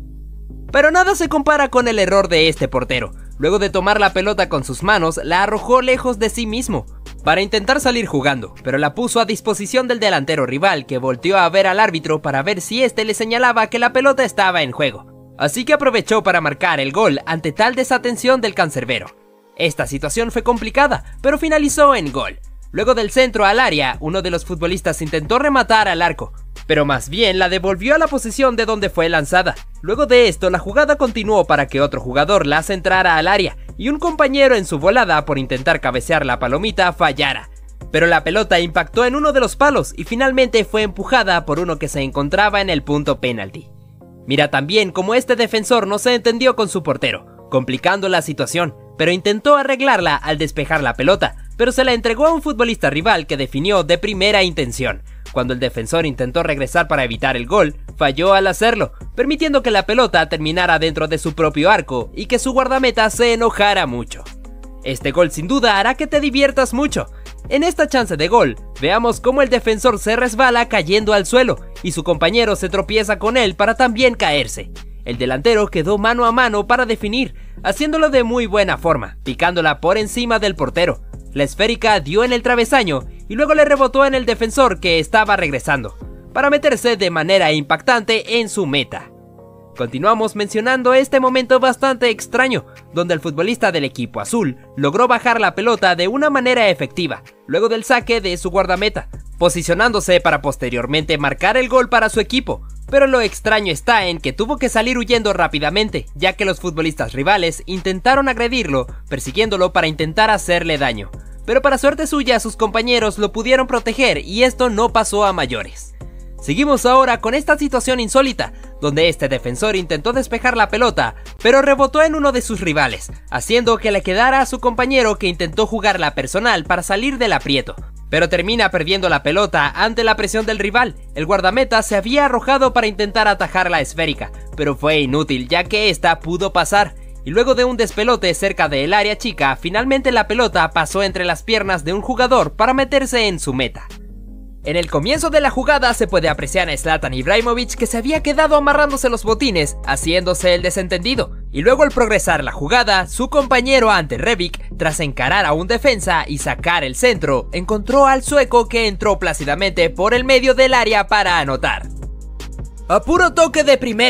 Pero nada se compara con el error de este portero. Luego de tomar la pelota con sus manos, la arrojó lejos de sí mismo para intentar salir jugando, pero la puso a disposición del delantero rival, que volteó a ver al árbitro para ver si este le señalaba que la pelota estaba en juego. Así que aprovechó para marcar el gol ante tal desatención del cancerbero. Esta situación fue complicada, pero finalizó en gol. Luego del centro al área, uno de los futbolistas intentó rematar al arco, pero más bien la devolvió a la posición de donde fue lanzada. Luego de esto, la jugada continuó para que otro jugador la centrara al área, y un compañero en su volada por intentar cabecear la palomita fallara. Pero la pelota impactó en uno de los palos y finalmente fue empujada por uno que se encontraba en el punto penalti. Mira también cómo este defensor no se entendió con su portero, complicando la situación, pero intentó arreglarla al despejar la pelota, pero se la entregó a un futbolista rival que definió de primera intención. Cuando el defensor intentó regresar para evitar el gol, falló al hacerlo, permitiendo que la pelota terminara dentro de su propio arco y que su guardameta se enojara mucho. Este gol sin duda hará que te diviertas mucho. En esta chance de gol, veamos cómo el defensor se resbala cayendo al suelo y su compañero se tropieza con él para también caerse. El delantero quedó mano a mano para definir, haciéndolo de muy buena forma, picándola por encima del portero. La esférica dio en el travesaño y luego le rebotó en el defensor que estaba regresando, para meterse de manera impactante en su meta. Continuamos mencionando este momento bastante extraño, donde el futbolista del equipo azul logró bajar la pelota de una manera efectiva, luego del saque de su guardameta, posicionándose para posteriormente marcar el gol para su equipo. Pero lo extraño está en que tuvo que salir huyendo rápidamente, ya que los futbolistas rivales intentaron agredirlo, persiguiéndolo para intentar hacerle daño. Pero para suerte suya, sus compañeros lo pudieron proteger y esto no pasó a mayores. Seguimos ahora con esta situación insólita, donde este defensor intentó despejar la pelota, pero rebotó en uno de sus rivales, haciendo que le quedara a su compañero que intentó jugarla personal para salir del aprieto. Pero termina perdiendo la pelota ante la presión del rival. El guardameta se había arrojado para intentar atajar la esférica, pero fue inútil ya que esta pudo pasar. Y luego de un despelote cerca del área chica, finalmente la pelota pasó entre las piernas de un jugador para meterse en su meta. En el comienzo de la jugada se puede apreciar a Zlatan Ibrahimovic que se había quedado amarrándose los botines, haciéndose el desentendido, y luego al progresar la jugada, su compañero Ante Rebic, tras encarar a un defensa y sacar el centro, encontró al sueco que entró plácidamente por el medio del área para anotar. A puro toque de primera,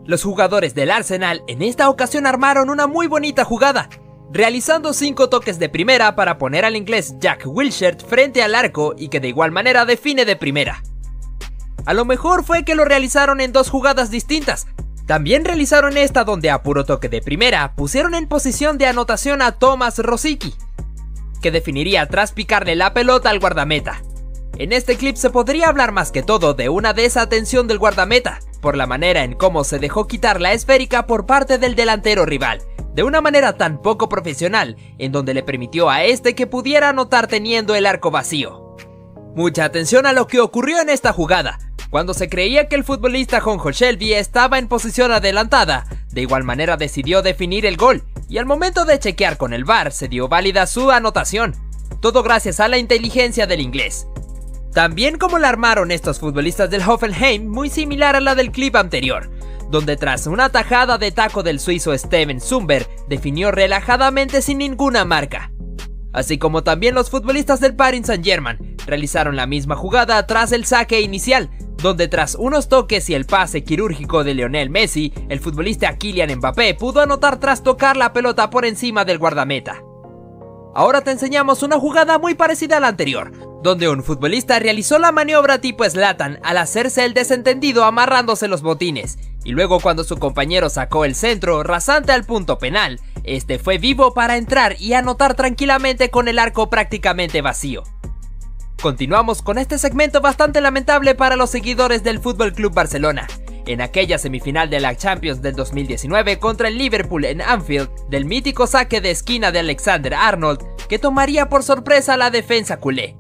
Los jugadores del Arsenal en esta ocasión armaron una muy bonita jugada, realizando cinco toques de primera para poner al inglés Jack Wilshere frente al arco y que de igual manera define de primera. A lo mejor fue que lo realizaron en dos jugadas distintas. También realizaron esta donde a puro toque de primera pusieron en posición de anotación a Tomáš Rosický, que definiría tras picarle la pelota al guardameta. En este clip se podría hablar más que todo de una desatención del guardameta, por la manera en cómo se dejó quitar la esférica por parte del delantero rival, de una manera tan poco profesional, en donde le permitió a este que pudiera anotar teniendo el arco vacío. Mucha atención a lo que ocurrió en esta jugada. Cuando se creía que el futbolista Jonjo Shelvey estaba en posición adelantada, de igual manera decidió definir el gol, y al momento de chequear con el V A R se dio válida su anotación, todo gracias a la inteligencia del inglés. También como la armaron estos futbolistas del Hoffenheim, muy similar a la del clip anterior, donde tras una tajada de taco del suizo Steven Zumber, definió relajadamente sin ninguna marca. Así como también los futbolistas del Paris Saint-Germain realizaron la misma jugada tras el saque inicial, donde tras unos toques y el pase quirúrgico de Lionel Messi, el futbolista Kylian Mbappé pudo anotar tras tocar la pelota por encima del guardameta. Ahora te enseñamos una jugada muy parecida a la anterior, donde un futbolista realizó la maniobra tipo Zlatan al hacerse el desentendido amarrándose los botines, y luego cuando su compañero sacó el centro rasante al punto penal, este fue vivo para entrar y anotar tranquilamente con el arco prácticamente vacío. Continuamos con este segmento bastante lamentable para los seguidores del F C Barcelona. En aquella semifinal de la Champions del dos mil diecinueve contra el Liverpool en Anfield, del mítico saque de esquina de Alexander Arnold, que tomaría por sorpresa a la defensa culé.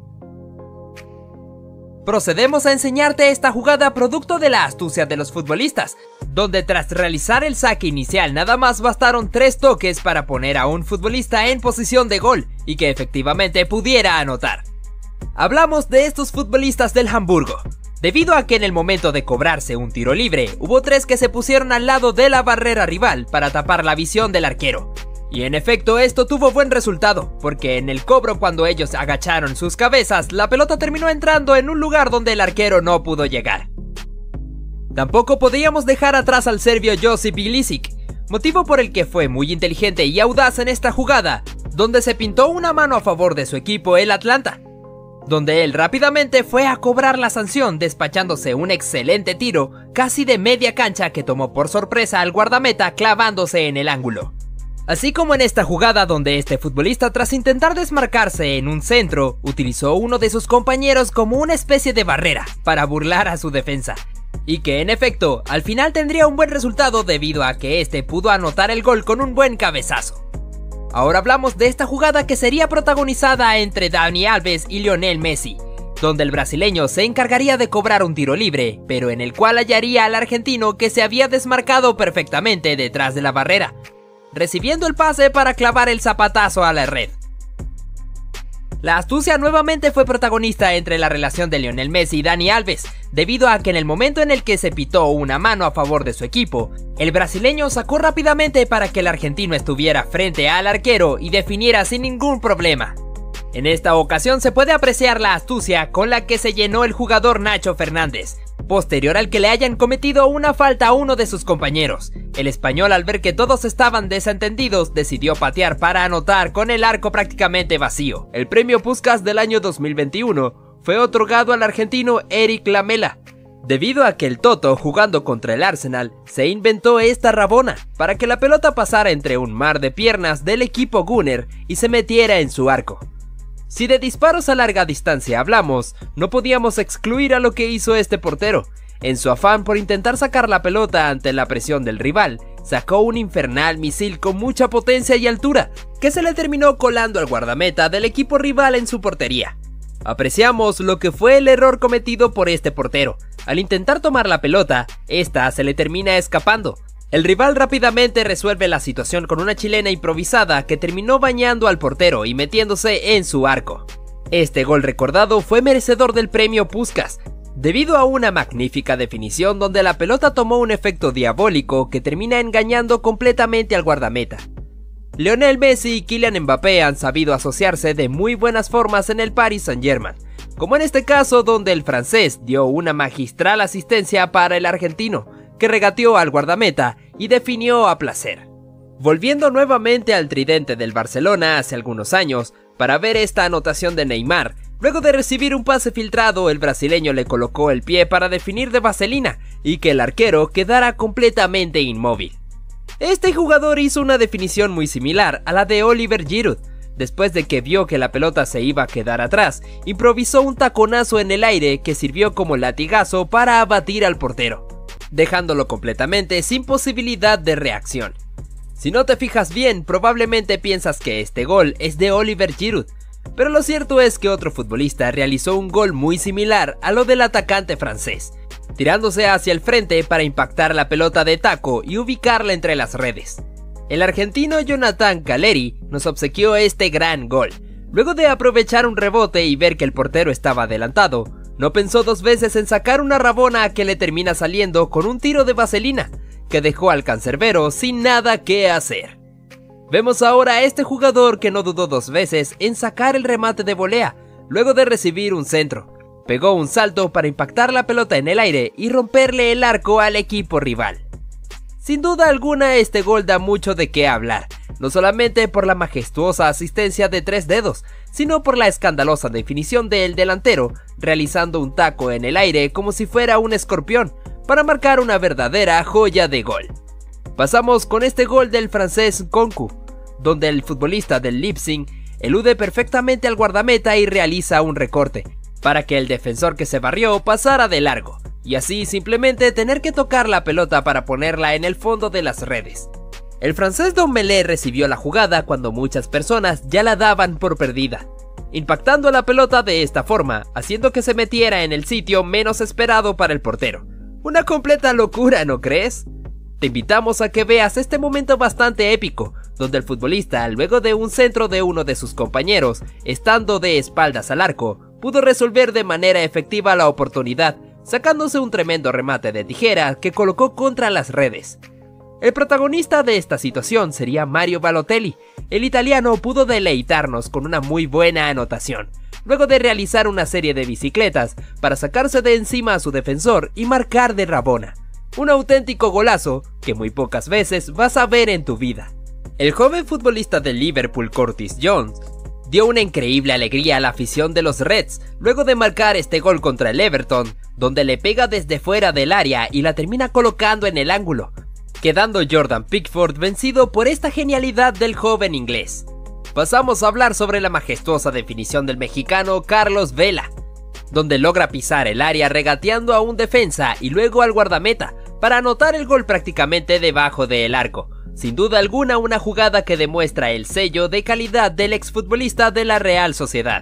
Procedemos a enseñarte esta jugada producto de la astucia de los futbolistas, donde tras realizar el saque inicial nada más bastaron tres toques para poner a un futbolista en posición de gol y que efectivamente pudiera anotar. Hablamos de estos futbolistas del Hamburgo, debido a que en el momento de cobrarse un tiro libre, hubo tres que se pusieron al lado de la barrera rival para tapar la visión del arquero. Y en efecto esto tuvo buen resultado, porque en el cobro cuando ellos agacharon sus cabezas, la pelota terminó entrando en un lugar donde el arquero no pudo llegar. Tampoco podíamos dejar atrás al serbio Josip Ilicic, motivo por el que fue muy inteligente y audaz en esta jugada, donde se pintó una mano a favor de su equipo el Atlanta, donde él rápidamente fue a cobrar la sanción despachándose un excelente tiro casi de media cancha que tomó por sorpresa al guardameta clavándose en el ángulo. Así como en esta jugada donde este futbolista tras intentar desmarcarse en un centro, utilizó uno de sus compañeros como una especie de barrera para burlar a su defensa, y que en efecto al final tendría un buen resultado debido a que este pudo anotar el gol con un buen cabezazo. Ahora hablamos de esta jugada que sería protagonizada entre Dani Alves y Lionel Messi, donde el brasileño se encargaría de cobrar un tiro libre, pero en el cual hallaría al argentino que se había desmarcado perfectamente detrás de la barrera, recibiendo el pase para clavar el zapatazo a la red. La astucia nuevamente fue protagonista entre la relación de Lionel Messi y Dani Alves, debido a que en el momento en el que se pitó una mano a favor de su equipo, el brasileño sacó rápidamente para que el argentino estuviera frente al arquero y definiera sin ningún problema. En esta ocasión se puede apreciar la astucia con la que se llenó el jugador Nacho Fernández, posterior al que le hayan cometido una falta a uno de sus compañeros. El español, al ver que todos estaban desentendidos, decidió patear para anotar con el arco prácticamente vacío. El premio Puskás del año dos mil veintiuno fue otorgado al argentino Eric Lamela, debido a que el Toto, jugando contra el Arsenal, se inventó esta rabona para que la pelota pasara entre un mar de piernas del equipo Gunner y se metiera en su arco. Si de disparos a larga distancia hablamos, no podíamos excluir a lo que hizo este portero. En su afán por intentar sacar la pelota ante la presión del rival, sacó un infernal misil con mucha potencia y altura, que se le terminó colando al guardameta del equipo rival en su portería. Apreciamos lo que fue el error cometido por este portero. Al intentar tomar la pelota, esta se le termina escapando. El rival rápidamente resuelve la situación con una chilena improvisada que terminó bañando al portero y metiéndose en su arco. Este gol recordado fue merecedor del premio Puskás, debido a una magnífica definición donde la pelota tomó un efecto diabólico que termina engañando completamente al guardameta. Lionel Messi y Kylian Mbappé han sabido asociarse de muy buenas formas en el Paris Saint-Germain, como en este caso donde el francés dio una magistral asistencia para el argentino, que regateó al guardameta y definió a placer. Volviendo nuevamente al tridente del Barcelona hace algunos años, para ver esta anotación de Neymar, luego de recibir un pase filtrado, el brasileño le colocó el pie para definir de vaselina y que el arquero quedara completamente inmóvil. Este jugador hizo una definición muy similar a la de Oliver Giroud. Después de que vio que la pelota se iba a quedar atrás, improvisó un taconazo en el aire que sirvió como latigazo para abatir al portero, dejándolo completamente sin posibilidad de reacción. Si no te fijas bien, probablemente piensas que este gol es de Oliver Giroud, pero lo cierto es que otro futbolista realizó un gol muy similar a lo del atacante francés, tirándose hacia el frente para impactar la pelota de taco y ubicarla entre las redes. El argentino Jonathan Calleri nos obsequió este gran gol. Luego de aprovechar un rebote y ver que el portero estaba adelantado, no pensó dos veces en sacar una rabona que le termina saliendo con un tiro de vaselina, que dejó al cancerbero sin nada que hacer. Vemos ahora a este jugador que no dudó dos veces en sacar el remate de volea, luego de recibir un centro. Pegó un salto para impactar la pelota en el aire y romperle el arco al equipo rival. Sin duda alguna este gol da mucho de qué hablar, no solamente por la majestuosa asistencia de tres dedos, sino por la escandalosa definición del delantero, realizando un taco en el aire como si fuera un escorpión, para marcar una verdadera joya de gol. Pasamos con este gol del francés Nkunku, donde el futbolista del Leipzig elude perfectamente al guardameta y realiza un recorte, para que el defensor que se barrió pasara de largo, y así simplemente tener que tocar la pelota para ponerla en el fondo de las redes. El francés Dombele recibió la jugada cuando muchas personas ya la daban por perdida, impactando la pelota de esta forma, haciendo que se metiera en el sitio menos esperado para el portero. Una completa locura, ¿no crees? Te invitamos a que veas este momento bastante épico, donde el futbolista, luego de un centro de uno de sus compañeros, estando de espaldas al arco, pudo resolver de manera efectiva la oportunidad, sacándose un tremendo remate de tijera que colocó contra las redes. El protagonista de esta situación sería Mario Balotelli. El italiano pudo deleitarnos con una muy buena anotación, luego de realizar una serie de bicicletas para sacarse de encima a su defensor y marcar de rabona. Un auténtico golazo que muy pocas veces vas a ver en tu vida. El joven futbolista del Liverpool Curtis Jones dio una increíble alegría a la afición de los Reds luego de marcar este gol contra el Everton, donde le pega desde fuera del área y la termina colocando en el ángulo, quedando Jordan Pickford vencido por esta genialidad del joven inglés. Pasamos a hablar sobre la majestuosa definición del mexicano Carlos Vela, donde logra pisar el área regateando a un defensa y luego al guardameta para anotar el gol prácticamente debajo del arco. Sin duda alguna una jugada que demuestra el sello de calidad del exfutbolista de la Real Sociedad.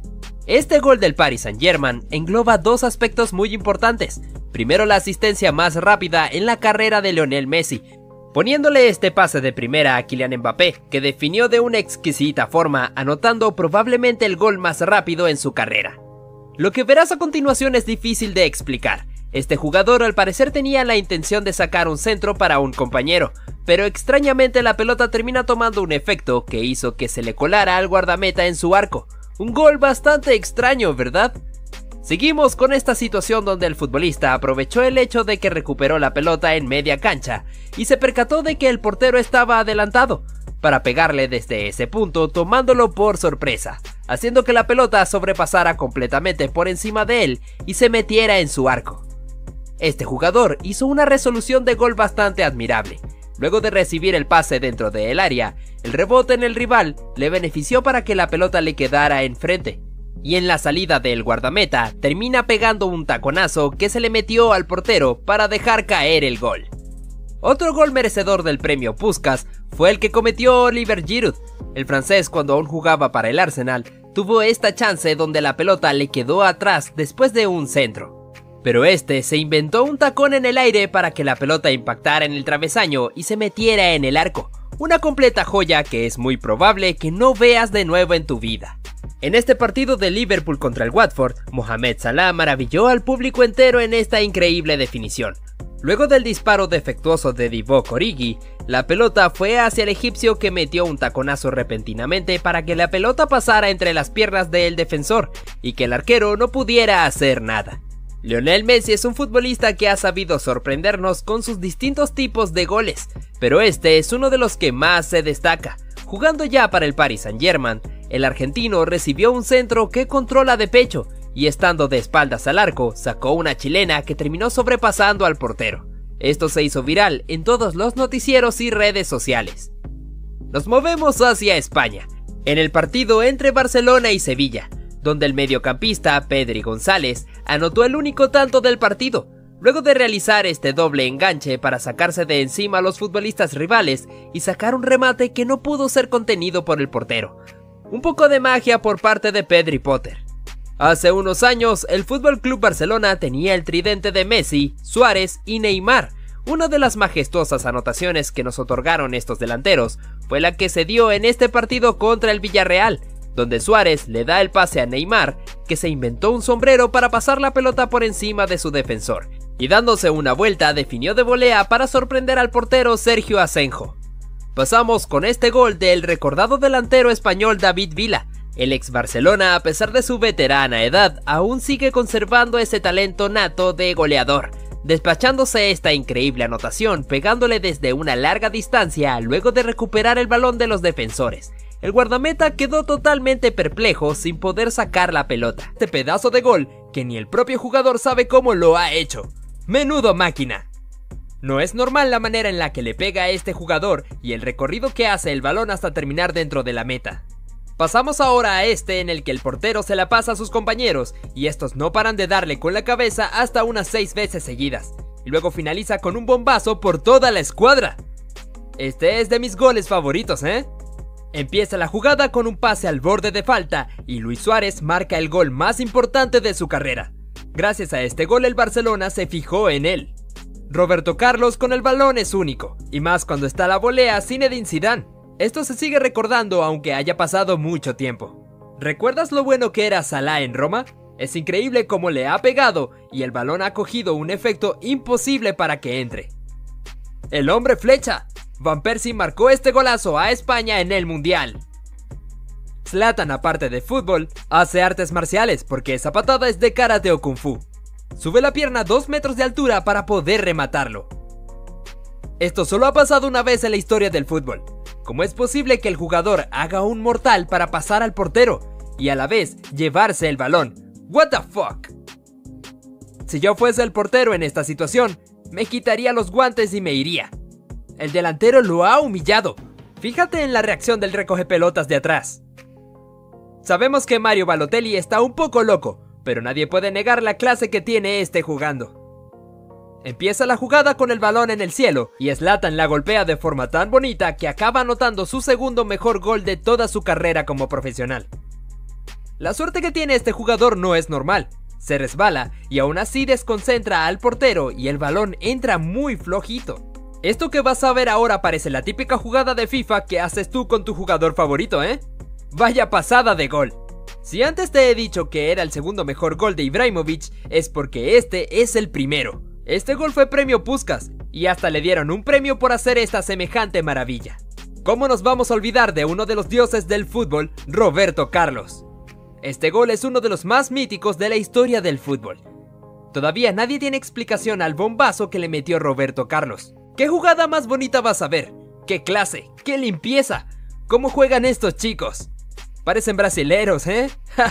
Este gol del Paris Saint-Germain engloba dos aspectos muy importantes. Primero, la asistencia más rápida en la carrera de Lionel Messi, poniéndole este pase de primera a Kylian Mbappé, que definió de una exquisita forma, anotando probablemente el gol más rápido en su carrera. Lo que verás a continuación es difícil de explicar. Este jugador al parecer tenía la intención de sacar un centro para un compañero, pero extrañamente la pelota termina tomando un efecto que hizo que se le colara al guardameta en su arco. Un gol bastante extraño, ¿verdad? Seguimos con esta situación donde el futbolista aprovechó el hecho de que recuperó la pelota en media cancha y se percató de que el portero estaba adelantado, para pegarle desde ese punto tomándolo por sorpresa, haciendo que la pelota sobrepasara completamente por encima de él y se metiera en su arco. Este jugador hizo una resolución de gol bastante admirable. Luego de recibir el pase dentro del área, el rebote en el rival le benefició para que la pelota le quedara enfrente, y en la salida del guardameta termina pegando un taconazo que se le metió al portero para dejar caer el gol. Otro gol merecedor del premio Puskás fue el que cometió Oliver Giroud. El francés, cuando aún jugaba para el Arsenal, tuvo esta chance donde la pelota le quedó atrás después de un centro. Pero este se inventó un tacón en el aire para que la pelota impactara en el travesaño y se metiera en el arco. Una completa joya que es muy probable que no veas de nuevo en tu vida. En este partido de Liverpool contra el Watford, Mohamed Salah maravilló al público entero en esta increíble definición. Luego del disparo defectuoso de Divock Origi, la pelota fue hacia el egipcio, que metió un taconazo repentinamente para que la pelota pasara entre las piernas del defensor y que el arquero no pudiera hacer nada. Lionel Messi es un futbolista que ha sabido sorprendernos con sus distintos tipos de goles, pero este es uno de los que más se destaca. Jugando ya para el Paris Saint-Germain, el argentino recibió un centro que controla de pecho y estando de espaldas al arco, sacó una chilena que terminó sobrepasando al portero. Esto se hizo viral en todos los noticieros y redes sociales. Nos movemos hacia España, en el partido entre Barcelona y Sevilla, donde el mediocampista Pedri González anotó el único tanto del partido, luego de realizar este doble enganche para sacarse de encima a los futbolistas rivales y sacar un remate que no pudo ser contenido por el portero. Un poco de magia por parte de Pedri Potter. Hace unos años, el F C Barcelona tenía el tridente de Messi, Suárez y Neymar. Una de las majestuosas anotaciones que nos otorgaron estos delanteros fue la que se dio en este partido contra el Villarreal, donde Suárez le da el pase a Neymar, que se inventó un sombrero para pasar la pelota por encima de su defensor, y dándose una vuelta definió de volea para sorprender al portero Sergio Asenjo. Pasamos con este gol del recordado delantero español David Villa. El ex Barcelona, a pesar de su veterana edad, aún sigue conservando ese talento nato de goleador, despachándose esta increíble anotación pegándole desde una larga distancia luego de recuperar el balón de los defensores. El guardameta quedó totalmente perplejo sin poder sacar la pelota. Este pedazo de gol que ni el propio jugador sabe cómo lo ha hecho. ¡Menudo máquina! No es normal la manera en la que le pega a este jugador y el recorrido que hace el balón hasta terminar dentro de la meta. Pasamos ahora a este en el que el portero se la pasa a sus compañeros y estos no paran de darle con la cabeza hasta unas seis veces seguidas. Y luego finaliza con un bombazo por toda la escuadra. Este es de mis goles favoritos, ¿eh? Empieza la jugada con un pase al borde de falta y Luis Suárez marca el gol más importante de su carrera. Gracias a este gol el Barcelona se fijó en él. Roberto Carlos con el balón es único, y más cuando está la volea Zinedine Zidane. Esto se sigue recordando aunque haya pasado mucho tiempo. ¿Recuerdas lo bueno que era Salah en Roma? Es increíble cómo le ha pegado y el balón ha cogido un efecto imposible para que entre. ¡El hombre flecha! Van Persie marcó este golazo a España en el Mundial. Zlatan, aparte de fútbol, hace artes marciales porque esa patada es de karate o kung fu. Sube la pierna a dos metros de altura para poder rematarlo. Esto solo ha pasado una vez en la historia del fútbol. ¿Cómo es posible que el jugador haga un mortal para pasar al portero y a la vez llevarse el balón? What the fuck? Si yo fuese el portero en esta situación, me quitaría los guantes y me iría. El delantero lo ha humillado. Fíjate en la reacción del recogepelotas de atrás. Sabemos que Mario Balotelli está un poco loco, pero nadie puede negar la clase que tiene este jugando. Empieza la jugada con el balón en el cielo y Zlatan la golpea de forma tan bonita que acaba anotando su segundo mejor gol de toda su carrera como profesional. La suerte que tiene este jugador no es normal. Se resbala y aún así desconcentra al portero y el balón entra muy flojito. Esto que vas a ver ahora parece la típica jugada de FIFA que haces tú con tu jugador favorito, ¿eh? Vaya pasada de gol. Si antes te he dicho que era el segundo mejor gol de Ibrahimovic, es porque este es el primero. Este gol fue premio Puskás y hasta le dieron un premio por hacer esta semejante maravilla. ¿Cómo nos vamos a olvidar de uno de los dioses del fútbol, Roberto Carlos? Este gol es uno de los más míticos de la historia del fútbol. Todavía nadie tiene explicación al bombazo que le metió Roberto Carlos. ¿Qué jugada más bonita vas a ver? ¡Qué clase! ¡Qué limpieza! ¿Cómo juegan estos chicos? Parecen brasileros, ¿eh?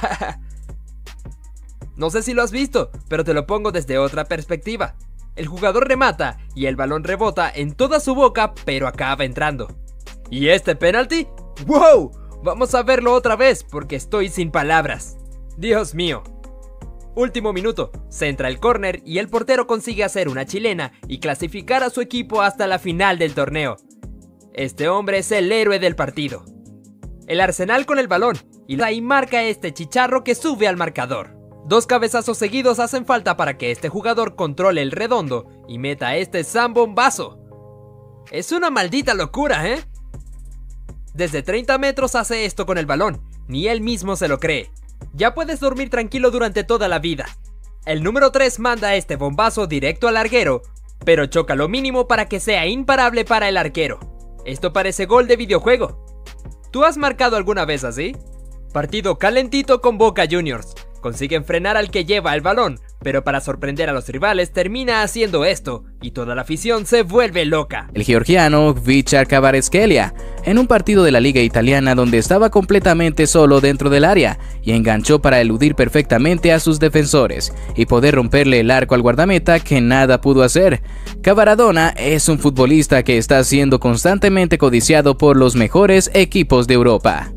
No sé si lo has visto, pero te lo pongo desde otra perspectiva. El jugador remata y el balón rebota en toda su boca, pero acaba entrando. ¿Y este penalti? ¡Wow! Vamos a verlo otra vez porque estoy sin palabras. Dios mío. Último minuto, centra el córner y el portero consigue hacer una chilena y clasificar a su equipo hasta la final del torneo. Este hombre es el héroe del partido. El Arsenal con el balón y ahí marca este chicharro que sube al marcador. Dos cabezazos seguidos hacen falta para que este jugador controle el redondo y meta este zambombazo. Es una maldita locura, ¿eh? Desde treinta metros hace esto con el balón, ni él mismo se lo cree. Ya puedes dormir tranquilo durante toda la vida. El número tres manda este bombazo directo al larguero, pero choca lo mínimo para que sea imparable para el arquero. Esto parece gol de videojuego. ¿Tú has marcado alguna vez así? Partido calentito con Boca Juniors. consiguen frenar al que lleva el balón, pero para sorprender a los rivales termina haciendo esto, y toda la afición se vuelve loca. El georgiano Vichar Kvaratskhelia, en un partido de la liga italiana donde estaba completamente solo dentro del área, y enganchó para eludir perfectamente a sus defensores, y poder romperle el arco al guardameta que nada pudo hacer. Kvaradona es un futbolista que está siendo constantemente codiciado por los mejores equipos de Europa.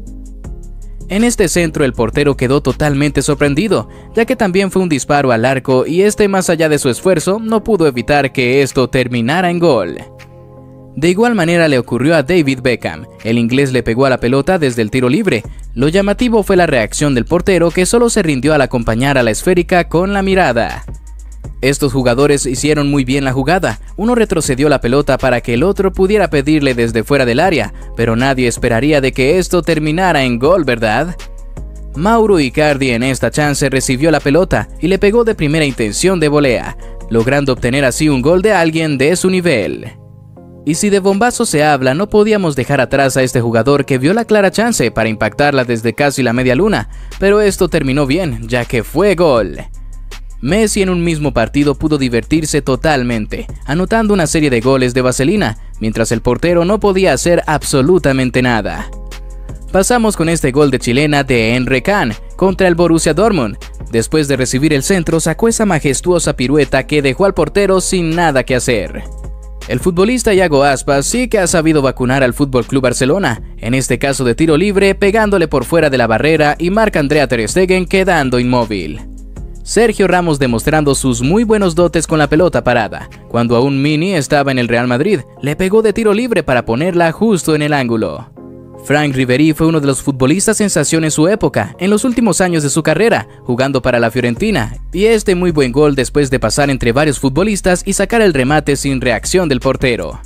En este centro el portero quedó totalmente sorprendido, ya que también fue un disparo al arco y este, más allá de su esfuerzo, no pudo evitar que esto terminara en gol. De igual manera le ocurrió a David Beckham. El inglés le pegó a la pelota desde el tiro libre. Lo llamativo fue la reacción del portero, que solo se rindió al acompañar a la esférica con la mirada. Estos jugadores hicieron muy bien la jugada. Uno retrocedió la pelota para que el otro pudiera pedirle desde fuera del área, pero nadie esperaría de que esto terminara en gol, ¿verdad? Mauro Icardi en esta chance recibió la pelota y le pegó de primera intención de volea, logrando obtener así un gol de alguien de su nivel. Y si de bombazo se habla, no podíamos dejar atrás a este jugador que vio la clara chance para impactarla desde casi la media luna, pero esto terminó bien, ya que fue gol. Messi en un mismo partido pudo divertirse totalmente, anotando una serie de goles de vaselina, mientras el portero no podía hacer absolutamente nada. Pasamos con este gol de chilena de Emre Can contra el Borussia Dortmund. Después de recibir el centro, sacó esa majestuosa pirueta que dejó al portero sin nada que hacer. El futbolista Iago Aspas sí que ha sabido vacunar al F C Barcelona, en este caso de tiro libre, pegándole por fuera de la barrera y Marc-André ter Stegen quedando inmóvil. Sergio Ramos demostrando sus muy buenos dotes con la pelota parada. Cuando aún Mini estaba en el Real Madrid, le pegó de tiro libre para ponerla justo en el ángulo. Franck Ribéry fue uno de los futbolistas sensación en su época, en los últimos años de su carrera, jugando para la Fiorentina, y este muy buen gol después de pasar entre varios futbolistas y sacar el remate sin reacción del portero.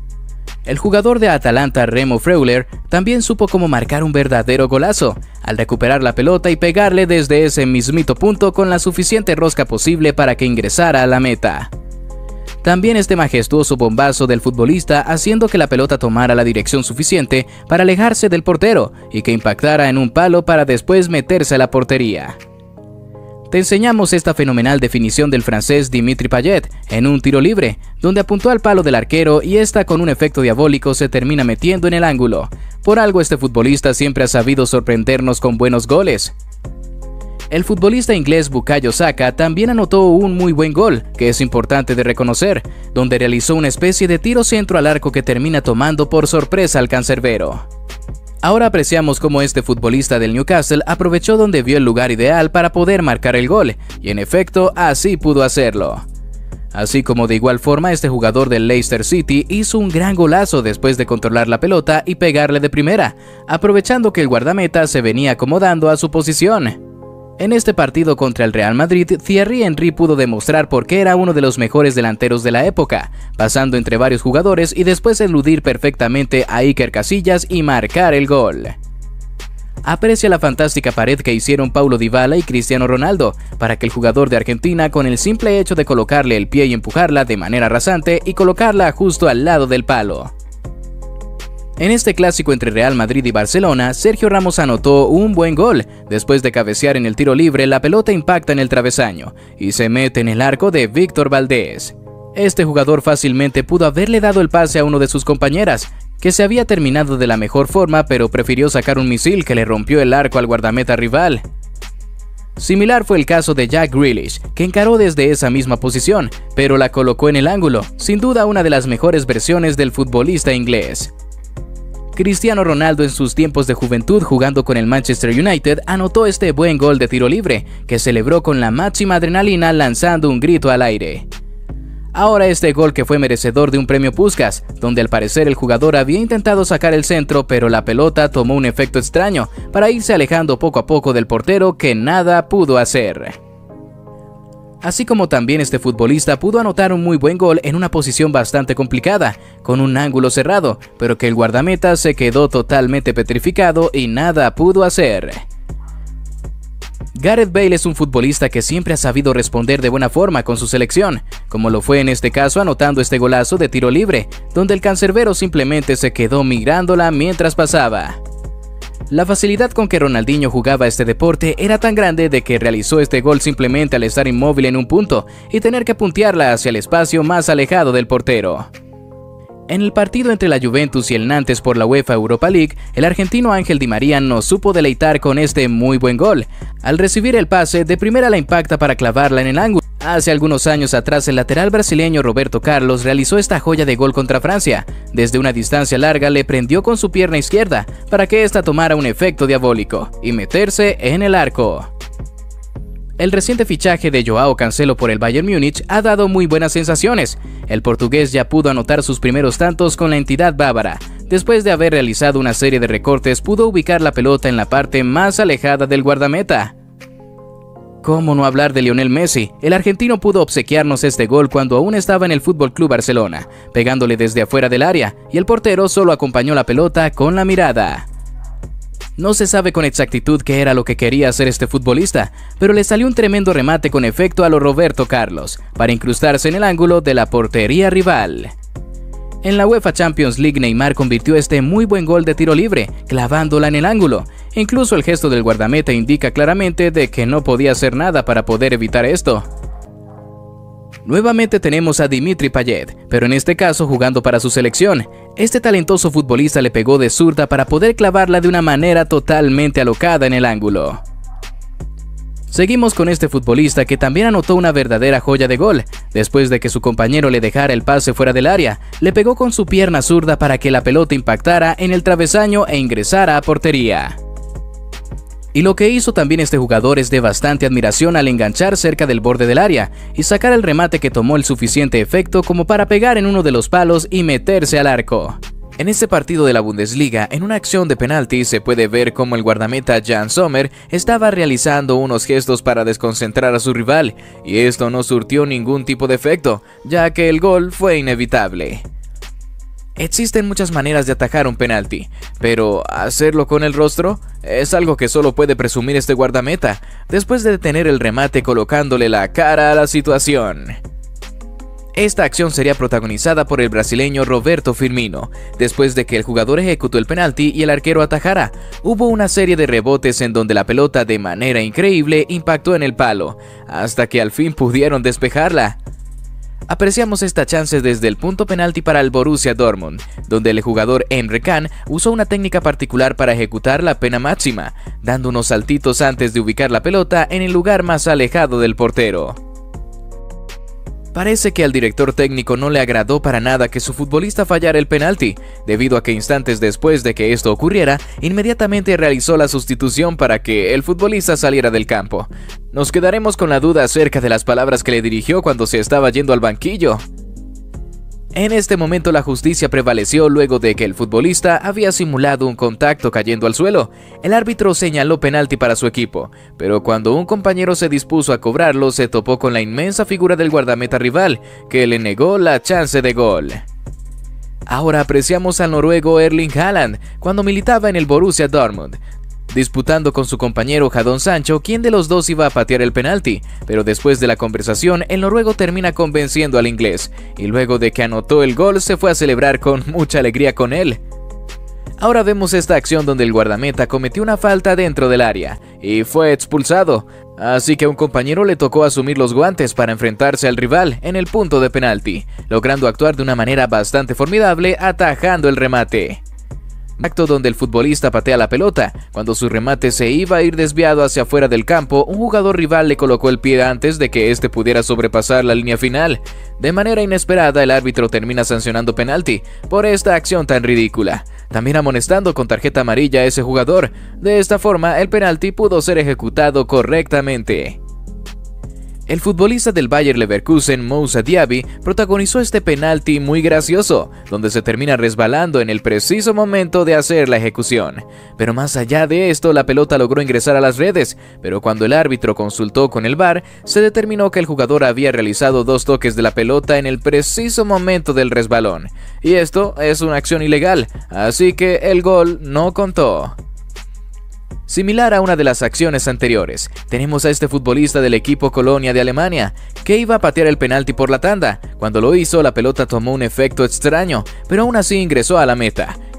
El jugador de Atalanta Remo Freuler también supo cómo marcar un verdadero golazo, al recuperar la pelota y pegarle desde ese mismito punto con la suficiente rosca posible para que ingresara a la meta. También este majestuoso bombazo del futbolista haciendo que la pelota tomara la dirección suficiente para alejarse del portero y que impactara en un palo para después meterse a la portería. Te enseñamos esta fenomenal definición del francés Dimitri Payet en un tiro libre, donde apuntó al palo del arquero y esta con un efecto diabólico se termina metiendo en el ángulo. Por algo este futbolista siempre ha sabido sorprendernos con buenos goles. El futbolista inglés Bukayo Saka también anotó un muy buen gol, que es importante de reconocer, donde realizó una especie de tiro centro al arco que termina tomando por sorpresa al cancerbero. Ahora apreciamos cómo este futbolista del Newcastle aprovechó donde vio el lugar ideal para poder marcar el gol, y en efecto así pudo hacerlo. Así como de igual forma este jugador del Leicester City hizo un gran golazo después de controlar la pelota y pegarle de primera, aprovechando que el guardameta se venía acomodando a su posición. En este partido contra el Real Madrid, Thierry Henry pudo demostrar por qué era uno de los mejores delanteros de la época, pasando entre varios jugadores y después eludir perfectamente a Iker Casillas y marcar el gol. Aprecia la fantástica pared que hicieron Paulo Dybala y Cristiano Ronaldo, para que el jugador de Argentina, con el simple hecho de colocarle el pie y empujarla de manera rasante y colocarla justo al lado del palo. En este clásico entre Real Madrid y Barcelona, Sergio Ramos anotó un buen gol. Después de cabecear en el tiro libre, la pelota impacta en el travesaño y se mete en el arco de Víctor Valdés. Este jugador fácilmente pudo haberle dado el pase a uno de sus compañeras, que se había terminado de la mejor forma, pero prefirió sacar un misil que le rompió el arco al guardameta rival. Similar fue el caso de Jack Grealish, que encaró desde esa misma posición, pero la colocó en el ángulo, sin duda una de las mejores versiones del futbolista inglés. Cristiano Ronaldo en sus tiempos de juventud jugando con el Manchester United anotó este buen gol de tiro libre, que celebró con la máxima adrenalina lanzando un grito al aire. Ahora este gol que fue merecedor de un premio Puskás, donde al parecer el jugador había intentado sacar el centro pero la pelota tomó un efecto extraño para irse alejando poco a poco del portero que nada pudo hacer. Así como también este futbolista pudo anotar un muy buen gol en una posición bastante complicada, con un ángulo cerrado, pero que el guardameta se quedó totalmente petrificado y nada pudo hacer. Gareth Bale es un futbolista que siempre ha sabido responder de buena forma con su selección, como lo fue en este caso anotando este golazo de tiro libre, donde el cancerbero simplemente se quedó mirándola mientras pasaba. La facilidad con que Ronaldinho jugaba este deporte era tan grande de que realizó este gol simplemente al estar inmóvil en un punto y tener que puntearla hacia el espacio más alejado del portero. En el partido entre la Juventus y el Nantes por la UEFA Europa League, el argentino Ángel Di María nos supo deleitar con este muy buen gol. Al recibir el pase, de primera la impacta para clavarla en el ángulo. Hace algunos años atrás, el lateral brasileño Roberto Carlos realizó esta joya de gol contra Francia. Desde una distancia larga le prendió con su pierna izquierda para que ésta tomara un efecto diabólico y meterse en el arco. El reciente fichaje de Joao Cancelo por el Bayern Múnich ha dado muy buenas sensaciones. El portugués ya pudo anotar sus primeros tantos con la entidad bávara. Después de haber realizado una serie de recortes, pudo ubicar la pelota en la parte más alejada del guardameta. ¿Cómo no hablar de Lionel Messi? El argentino pudo obsequiarnos este gol cuando aún estaba en el F C Barcelona, pegándole desde afuera del área, y el portero solo acompañó la pelota con la mirada. No se sabe con exactitud qué era lo que quería hacer este futbolista, pero le salió un tremendo remate con efecto a lo Roberto Carlos, para incrustarse en el ángulo de la portería rival. En la UEFA Champions League, Neymar convirtió este muy buen gol de tiro libre, clavándola en el ángulo. Incluso el gesto del guardameta indica claramente de que no podía hacer nada para poder evitar esto. Nuevamente tenemos a Dimitri Payet, pero en este caso jugando para su selección. Este talentoso futbolista le pegó de zurda para poder clavarla de una manera totalmente alocada en el ángulo. Seguimos con este futbolista que también anotó una verdadera joya de gol. Después de que su compañero le dejara el pase fuera del área, le pegó con su pierna zurda para que la pelota impactara en el travesaño e ingresara a portería. Y lo que hizo también este jugador es de bastante admiración al enganchar cerca del borde del área y sacar el remate que tomó el suficiente efecto como para pegar en uno de los palos y meterse al arco. En este partido de la Bundesliga, en una acción de penalti, se puede ver cómo el guardameta Jan Sommer estaba realizando unos gestos para desconcentrar a su rival, y esto no surtió ningún tipo de efecto, ya que el gol fue inevitable. Existen muchas maneras de atajar un penalti, pero hacerlo con el rostro es algo que solo puede presumir este guardameta, después de detener el remate colocándole la cara a la situación. Esta acción sería protagonizada por el brasileño Roberto Firmino. Después de que el jugador ejecutó el penalti y el arquero atajara, hubo una serie de rebotes en donde la pelota de manera increíble impactó en el palo, hasta que al fin pudieron despejarla. Apreciamos esta chance desde el punto penalti para el Borussia Dortmund, donde el jugador Emre Can usó una técnica particular para ejecutar la pena máxima, dando unos saltitos antes de ubicar la pelota en el lugar más alejado del portero. Parece que al director técnico no le agradó para nada que su futbolista fallara el penalti, debido a que instantes después de que esto ocurriera, inmediatamente realizó la sustitución para que el futbolista saliera del campo. Nos quedaremos con la duda acerca de las palabras que le dirigió cuando se estaba yendo al banquillo. En este momento la justicia prevaleció luego de que el futbolista había simulado un contacto cayendo al suelo. El árbitro señaló penalti para su equipo, pero cuando un compañero se dispuso a cobrarlo se topó con la inmensa figura del guardameta rival, que le negó la chance de gol. Ahora apreciamos al noruego Erling Haaland cuando militaba en el Borussia Dortmund, disputando con su compañero Jadon Sancho quién de los dos iba a patear el penalti, pero después de la conversación el noruego termina convenciendo al inglés, y luego de que anotó el gol se fue a celebrar con mucha alegría con él. Ahora vemos esta acción donde el guardameta cometió una falta dentro del área, y fue expulsado, así que a un compañero le tocó asumir los guantes para enfrentarse al rival en el punto de penalti, logrando actuar de una manera bastante formidable atajando el remate. Acto donde el futbolista patea la pelota. Cuando su remate se iba a ir desviado hacia afuera del campo, un jugador rival le colocó el pie antes de que éste pudiera sobrepasar la línea final. De manera inesperada, el árbitro termina sancionando penalti por esta acción tan ridícula, también amonestando con tarjeta amarilla a ese jugador. De esta forma, el penalti pudo ser ejecutado correctamente. El futbolista del Bayer Leverkusen, Moussa Diaby, protagonizó este penalti muy gracioso, donde se termina resbalando en el preciso momento de hacer la ejecución. Pero más allá de esto, la pelota logró ingresar a las redes, pero cuando el árbitro consultó con el V A R, se determinó que el jugador había realizado dos toques de la pelota en el preciso momento del resbalón. Y esto es una acción ilegal, así que el gol no contó. Similar a una de las acciones anteriores, tenemos a este futbolista del equipo Colonia de Alemania, que iba a patear el penalti por la tanda. Cuando lo hizo, la pelota tomó un efecto extraño, pero aún así ingresó a la meta.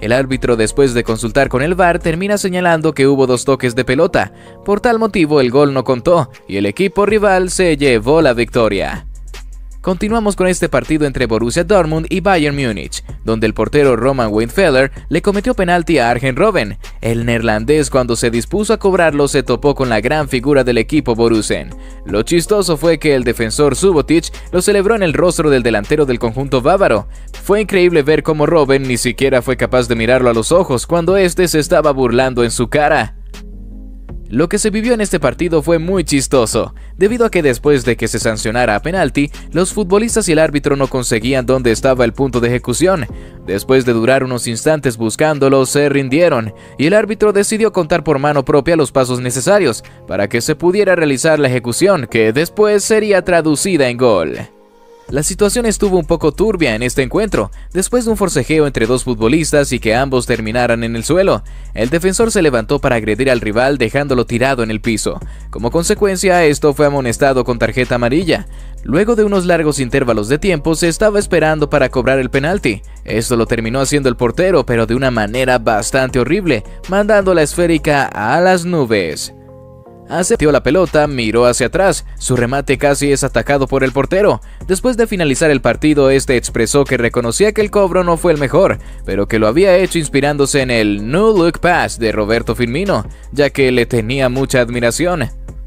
El árbitro, después de consultar con el V A R, termina señalando que hubo dos toques de pelota. Por tal motivo el gol no contó y el equipo rival se llevó la victoria. Continuamos con este partido entre Borussia Dortmund y Bayern Múnich, donde el portero Roman Weidenfeller le cometió penalti a Arjen Robben. El neerlandés, cuando se dispuso a cobrarlo, se topó con la gran figura del equipo Borussen. Lo chistoso fue que el defensor Subotic lo celebró en el rostro del delantero del conjunto bávaro. Fue increíble ver cómo Robben ni siquiera fue capaz de mirarlo a los ojos cuando este se estaba burlando en su cara. Lo que se vivió en este partido fue muy chistoso, debido a que después de que se sancionara a penalti, los futbolistas y el árbitro no conseguían dónde estaba el punto de ejecución. Después de durar unos instantes buscándolo, se rindieron, y el árbitro decidió contar por mano propia los pasos necesarios para que se pudiera realizar la ejecución, que después sería traducida en gol. La situación estuvo un poco turbia en este encuentro, después de un forcejeo entre dos futbolistas y que ambos terminaran en el suelo. El defensor se levantó para agredir al rival dejándolo tirado en el piso. Como consecuencia, esto fue amonestado con tarjeta amarilla. Luego de unos largos intervalos de tiempo, se estaba esperando para cobrar el penalti. Esto lo terminó haciendo el portero, pero de una manera bastante horrible, mandando la esférica a las nubes. Aceptó la pelota, miró hacia atrás, su remate casi es atacado por el portero. Después de finalizar el partido, este expresó que reconocía que el cobro no fue el mejor, pero que lo había hecho inspirándose en el No Look Pass de Roberto Firmino, ya que le tenía mucha admiración.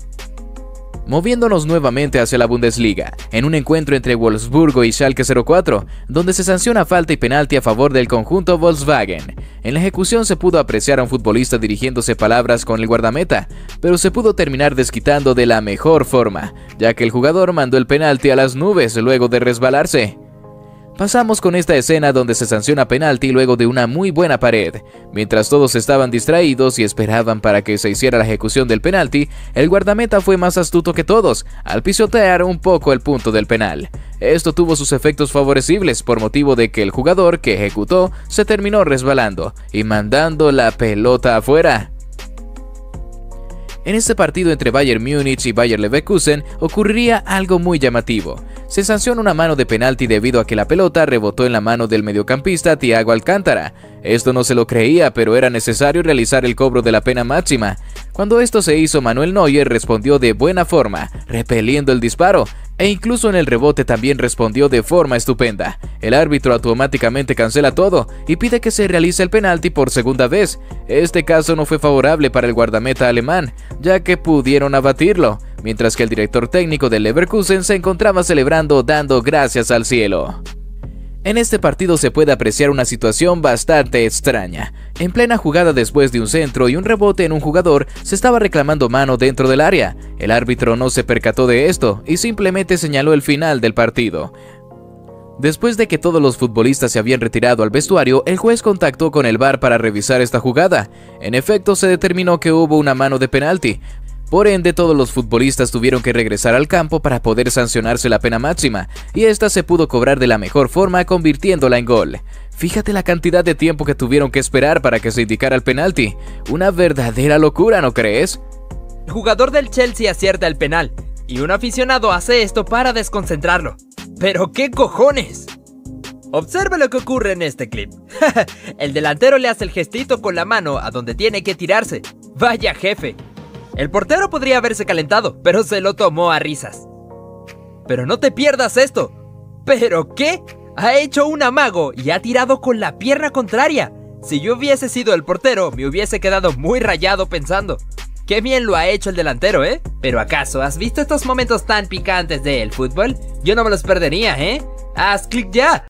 Moviéndonos nuevamente hacia la Bundesliga, en un encuentro entre Wolfsburgo y Schalke cero cuatro, donde se sanciona falta y penalti a favor del conjunto Volkswagen. En la ejecución se pudo apreciar a un futbolista dirigiéndose palabras con el guardameta, pero se pudo terminar desquitando de la mejor forma, ya que el jugador mandó el penalti a las nubes luego de resbalarse. Pasamos con esta escena donde se sanciona penalti luego de una muy buena pared. Mientras todos estaban distraídos y esperaban para que se hiciera la ejecución del penalti, el guardameta fue más astuto que todos, al pisotear un poco el punto del penal. Esto tuvo sus efectos favorecibles por motivo de que el jugador que ejecutó se terminó resbalando y mandando la pelota afuera. En este partido entre Bayern Múnich y Bayer Leverkusen ocurriría algo muy llamativo. Se sanciona una mano de penalti debido a que la pelota rebotó en la mano del mediocampista Thiago Alcántara. Esto no se lo creía, pero era necesario realizar el cobro de la pena máxima. Cuando esto se hizo, Manuel Neuer respondió de buena forma, repeliendo el disparo, e incluso en el rebote también respondió de forma estupenda. El árbitro automáticamente cancela todo y pide que se realice el penalti por segunda vez. Este caso no fue favorable para el guardameta alemán, ya que pudieron abatirlo, mientras que el director técnico del Leverkusen se encontraba celebrando dando gracias al cielo. En este partido se puede apreciar una situación bastante extraña. En plena jugada después de un centro y un rebote en un jugador, se estaba reclamando mano dentro del área. El árbitro no se percató de esto y simplemente señaló el final del partido. Después de que todos los futbolistas se habían retirado al vestuario, el juez contactó con el V A R para revisar esta jugada. En efecto, se determinó que hubo una mano de penalti. Por ende, todos los futbolistas tuvieron que regresar al campo para poder sancionarse la pena máxima, y esta se pudo cobrar de la mejor forma convirtiéndola en gol. Fíjate la cantidad de tiempo que tuvieron que esperar para que se indicara el penalti. Una verdadera locura, ¿no crees? El jugador del Chelsea acierta el penal, y un aficionado hace esto para desconcentrarlo. ¡Pero qué cojones! Observa lo que ocurre en este clip. El delantero le hace el gestito con la mano a donde tiene que tirarse. ¡Vaya jefe! El portero podría haberse calentado, pero se lo tomó a risas. Pero no te pierdas esto. ¿Pero qué? Ha hecho un amago y ha tirado con la pierna contraria. Si yo hubiese sido el portero, me hubiese quedado muy rayado pensando: qué bien lo ha hecho el delantero, ¿eh? Pero ¿acaso has visto estos momentos tan picantes del fútbol? Yo no me los perdería, ¿eh? ¡Haz clic ya!